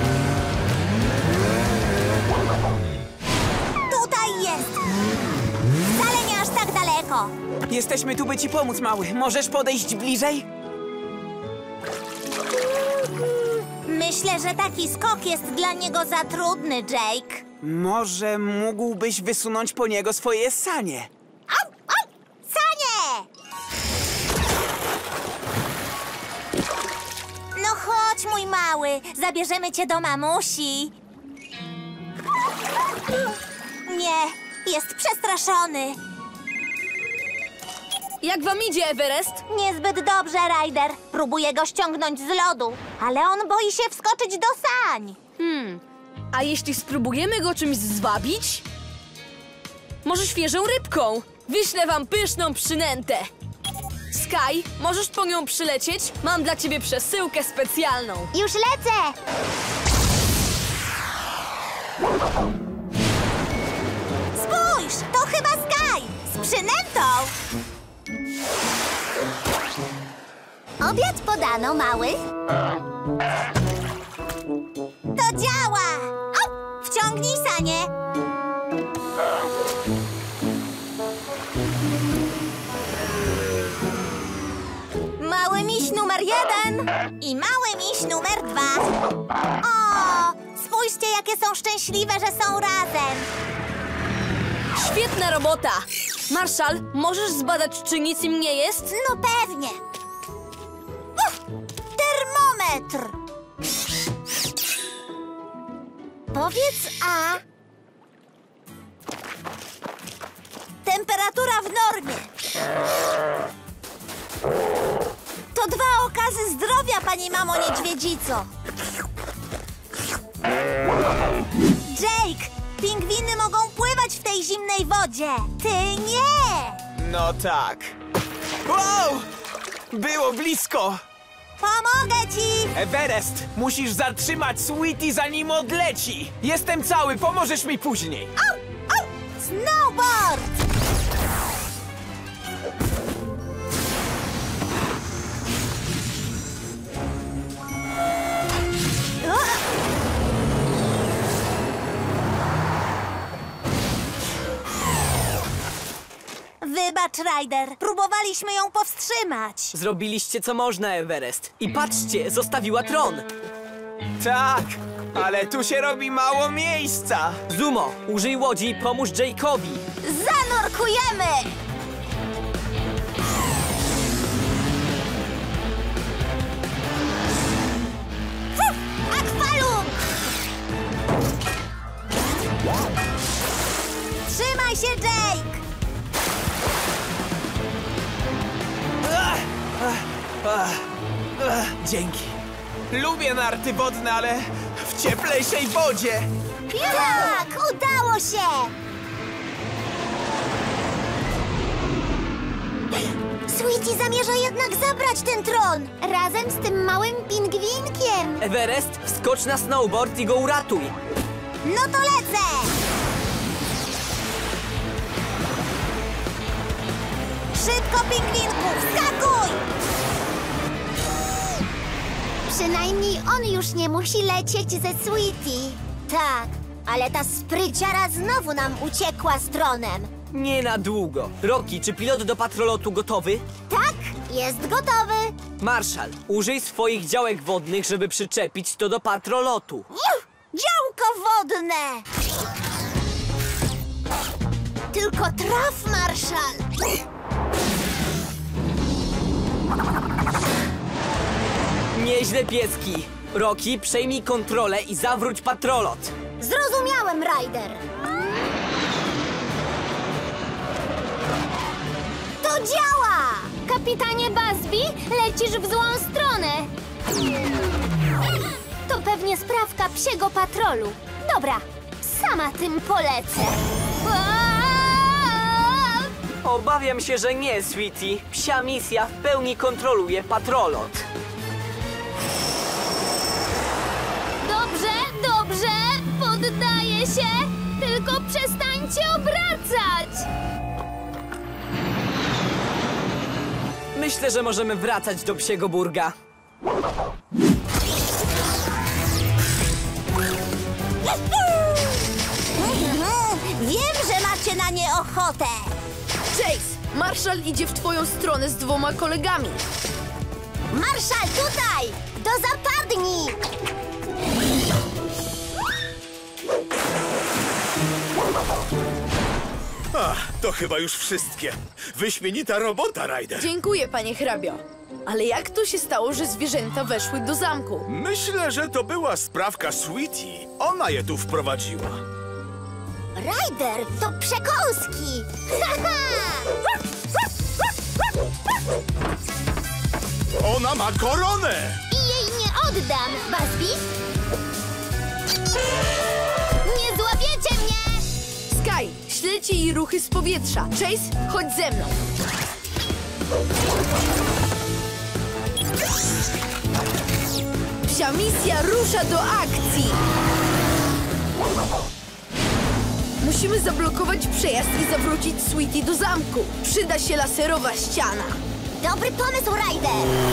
Tutaj jest! Wcale nie aż tak daleko! Jesteśmy tu, by ci pomóc, mały. Możesz podejść bliżej? Myślę, że taki skok jest dla niego za trudny, Jake. Może mógłbyś wysunąć po niego swoje sanie? Sanie! No chodź, mój mały. Zabierzemy cię do mamusi. Nie, jest przestraszony. Jak wam idzie, Everest? Niezbyt dobrze, Ryder. Próbuję go ściągnąć z lodu, ale on boi się wskoczyć do sań. A jeśli spróbujemy go czymś zwabić? Może świeżą rybką? Wyślę wam pyszną przynętę. Sky, możesz po nią przylecieć? Mam dla ciebie przesyłkę specjalną. Już lecę! Spójrz, to chyba Sky z przynętą. Obiad podano, mały. To działa! O, wciągnij sanie. Mały miś numer 1 i mały miś numer 2. O, spójrzcie, jakie są szczęśliwe, że są razem. Świetna robota! Marszal, możesz zbadać, czy nic im nie jest? No pewnie. Termometr. Powiedz A. Temperatura w normie. To 2 okazy zdrowia, pani mamo niedźwiedzico. Jake, pingwiny mogą pływać w tej zimnej wodzie. Ty nie. No tak. Wow! Było blisko! Pomogę ci! Everest, musisz zatrzymać Sweetie, zanim odleci! Jestem cały, pomożesz mi później! Au! Au! Snowboard! Wybacz, Ryder. Próbowaliśmy ją powstrzymać. Zrobiliście co można, Everest. I patrzcie, zostawiła tron. Tak, ale tu się robi mało miejsca. Zumo, użyj łodzi i pomóż Jake'owi. Zanurkujemy! Akwalung! Trzymaj się, Jake! Dzięki. Lubię narty wodne, ale w cieplejszej wodzie. Tak, udało się! Sweetie zamierza jednak zabrać ten tron razem z tym małym pingwinkiem. Everest, wskocz na snowboard i go uratuj. No to lecę! Szybko, pingwinku, wskakuj! Przynajmniej on już nie musi lecieć ze Sweetie. Tak, ale ta spryciara znowu nam uciekła z tronem. Nie na długo. Rocky, czy pilot do patrolotu gotowy? Tak, jest gotowy. Marszal, użyj swoich działek wodnych, żeby przyczepić to do patrolotu. Działko wodne! Tylko traf, Marszal! Nieźle, pieski. Rocky, przejmij kontrolę i zawróć patrolot. Zrozumiałem, Ryder. To działa! Kapitanie Busby, lecisz w złą stronę. To pewnie sprawka psiego patrolu. Dobra, sama tym polecę. Obawiam się, że nie, Sweetie. Psia misja w pełni kontroluje patrolot. Dobrze, dobrze, poddaję się. Tylko przestańcie obracać. Myślę, że możemy wracać do psiego burga. Wiem, że macie na nie ochotę. Chase, Marszal idzie w twoją stronę z 2 kolegami. Marszal, tutaj! Do zapadni! To chyba już wszystkie. Wyśmienita robota, Ryder. Dziękuję, panie hrabio. Ale jak to się stało, że zwierzęta weszły do zamku? Myślę, że to była sprawka Sweetie. Ona je tu wprowadziła. Ryder, to przekąski! Ona ma koronę! I jej nie oddam, Busby! Nie złapiecie mnie! Sky, śledźcie jej ruchy z powietrza. Chase, chodź ze mną. Psia misja rusza do akcji. Musimy zablokować przejazd i zawrócić Sweetie do zamku. Przyda się laserowa ściana. Dobry pomysł, Ryder!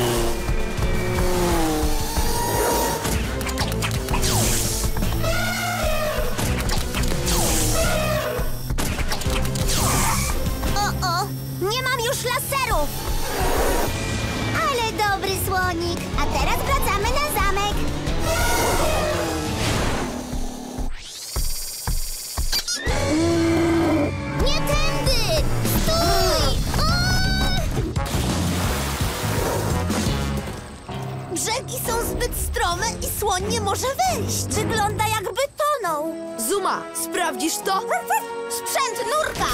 O, nie mam już laserów! Ale dobry słonik! A teraz wracamy na zamek! Nie tędy! Stój! Brzegi są zbyt strome i słoń nie może wyjść. Wygląda jakby tonął. Zuma, sprawdzisz to? Sprzęt nurka!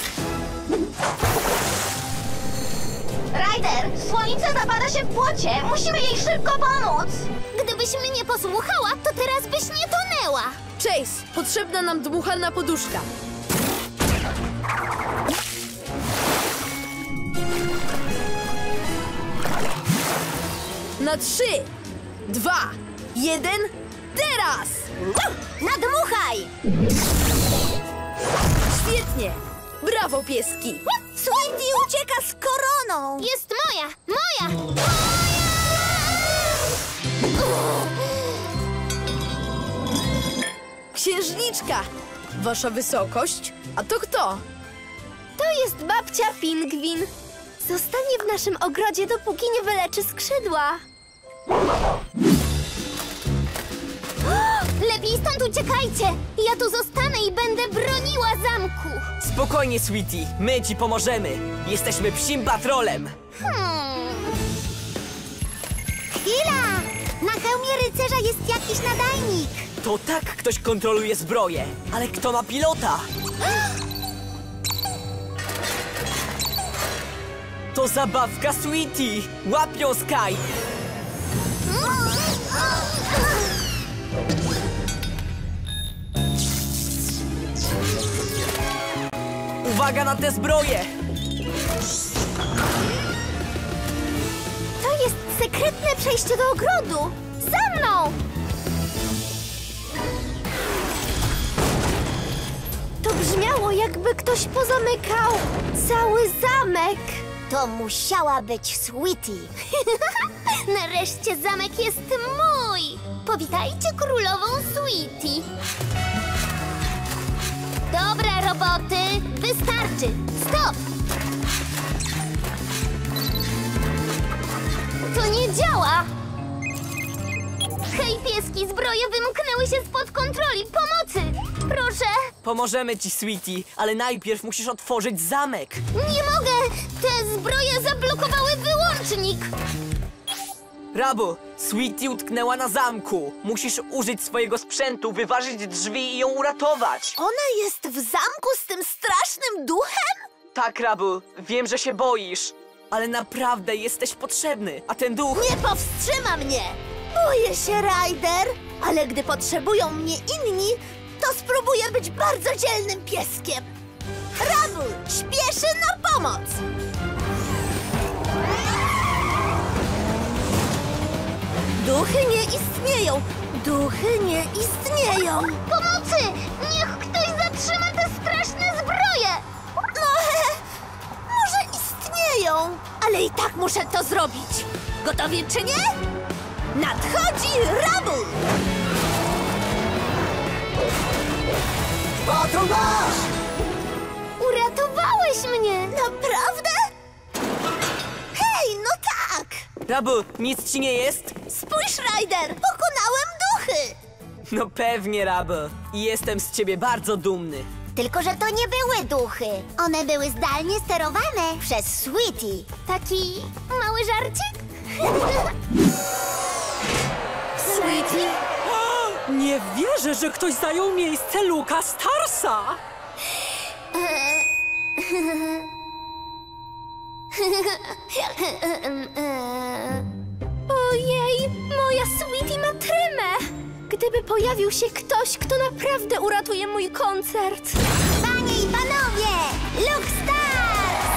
Ryder, słonica zapada się w błocie. Musimy jej szybko pomóc. Gdybyś mnie posłuchała, to teraz byś nie tonęła. Chase, potrzebna nam dmuchalna poduszka. Na 3, 2, 1, teraz! Nadmuchaj! Świetnie! Brawo, pieski! Sweetie ucieka z koroną. Jest moja! Moja! Księżniczka! Wasza wysokość? A to kto? To jest babcia Pingwin. Zostanie w naszym ogrodzie, dopóki nie wyleczy skrzydła. Lepiej stąd uciekajcie! Ja tu zostanę i będę broniła zamku! Spokojnie, Sweetie, my ci pomożemy. Jesteśmy psim patrolem. Chwila! Na hełmie rycerza jest jakiś nadajnik. To tak ktoś kontroluje zbroję. Ale kto ma pilota? To zabawka Sweetie. Łap ją, Sky. Uwaga na te zbroje! To jest sekretne przejście do ogrodu! Za mną! To brzmiało, jakby ktoś pozamykał cały zamek. To musiała być Sweetie. Nareszcie zamek jest mój! Powitajcie królową Sweetie. Dobre roboty! Wystarczy! Stop! To nie działa! Hej, pieski, zbroje wymknęły się spod kontroli! Pomocy! Proszę! Pomożemy ci, Sweetie, ale najpierw musisz otworzyć zamek. Nie mogę! Te zbroje zablokowały wyłącznik! Rabu, Sweetie utknęła na zamku. Musisz użyć swojego sprzętu, wyważyć drzwi i ją uratować. Ona jest w zamku z tym strasznym duchem? Tak, Rabu, wiem, że się boisz, ale naprawdę jesteś potrzebny, a ten duch... Nie powstrzyma mnie! Boję się, Ryder, ale gdy potrzebują mnie inni, to spróbuję być bardzo dzielnym pieskiem. Rabu śpieszy na pomoc! Duchy nie istnieją! Duchy nie istnieją! Pomocy! Niech ktoś zatrzyma te straszne zbroje! No, może istnieją, ale i tak muszę to zrobić. Gotowi czy nie? Nadchodzi Rabu! Patrol nasz! Uratowałeś mnie! Naprawdę? Hej, no tak! Rabu, nic ci nie jest? Spójrz, Ryder! Pokonałem duchy! No pewnie, Rabu. I jestem z ciebie bardzo dumny. Tylko że to nie były duchy. One były zdalnie sterowane przez Sweetie. Taki mały żarcik? Sweetie? Nie wierzę, że ktoś zajął miejsce Luka Starsa! Ojej, moja Sweetie ma tremę! Gdyby pojawił się ktoś, kto naprawdę uratuje mój koncert. Panie i panowie, Luke Stars!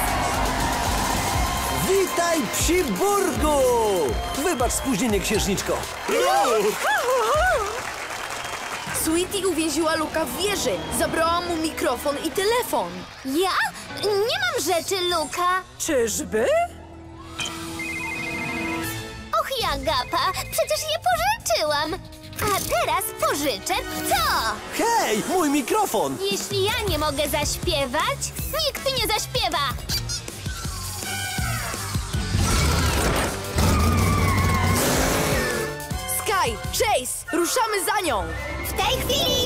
Witaj, psi burgu! Wybacz spóźnienie, księżniczko. Sweetie uwięziła Luka w wieży. Zabrała mu mikrofon i telefon. Ja? Nie mam rzeczy, Luka. Czyżby? Och, Agapa, przecież je pożyczyłam. A teraz pożyczę to. Hej, mój mikrofon! Jeśli ja nie mogę zaśpiewać, nikt nie zaśpiewa. Sky, Chase, ruszamy za nią. W tej chwili!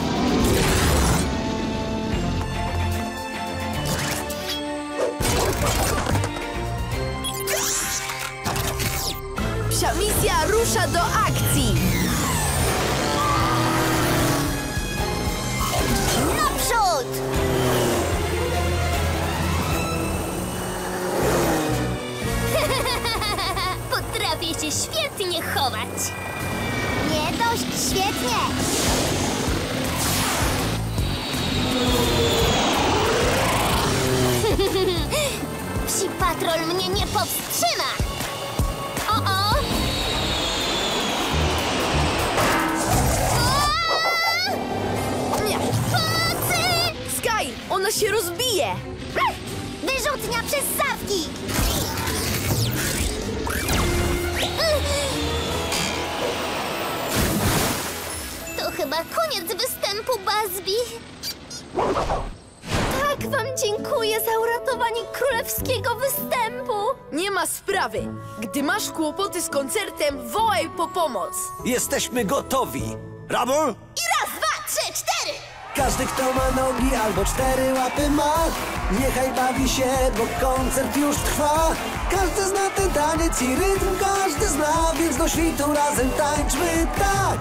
Psia misja rusza do akcji. Naprzód! Potrafię się świetnie chować. Nie dość świetnie! Psi patrol mnie nie powstrzyma. O-o! Nie. Pomocy! Sky, ona się rozbije. Wyrzutnia przez zawki! To chyba koniec występu, Bazbi. Tak wam dziękuję za uratowanie królewskiego występu. Nie ma sprawy. Gdy masz kłopoty z koncertem, wołaj po pomoc. Jesteśmy gotowi. Rubble? I raz, dwa, trzy, cztery! Każdy, kto ma nogi albo 4 łapy ma, niechaj bawi się, bo koncert już trwa. Każdy zna ten taniec i rytm, każdy zna, więc do świtu razem tańczmy tak.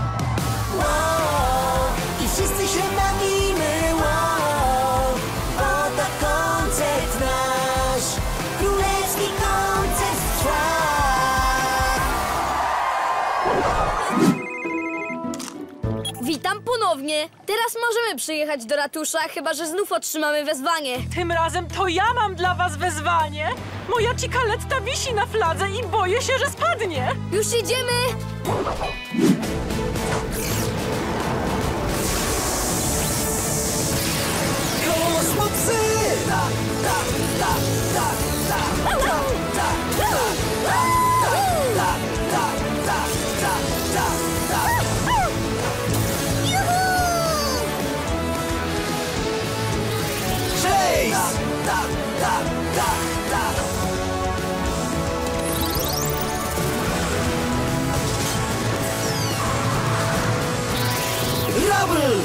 Wow, i wszyscy się bawimy, wow, bo to koncert nasz, królewski koncert trwa. Witam ponownie. Teraz możemy przyjechać do ratusza, chyba że znów otrzymamy wezwanie. Tym razem to ja mam dla was wezwanie. Moja cikaletta wisi na fladze i boję się, że spadnie. Już jedziemy! Kosmocy! Rubble!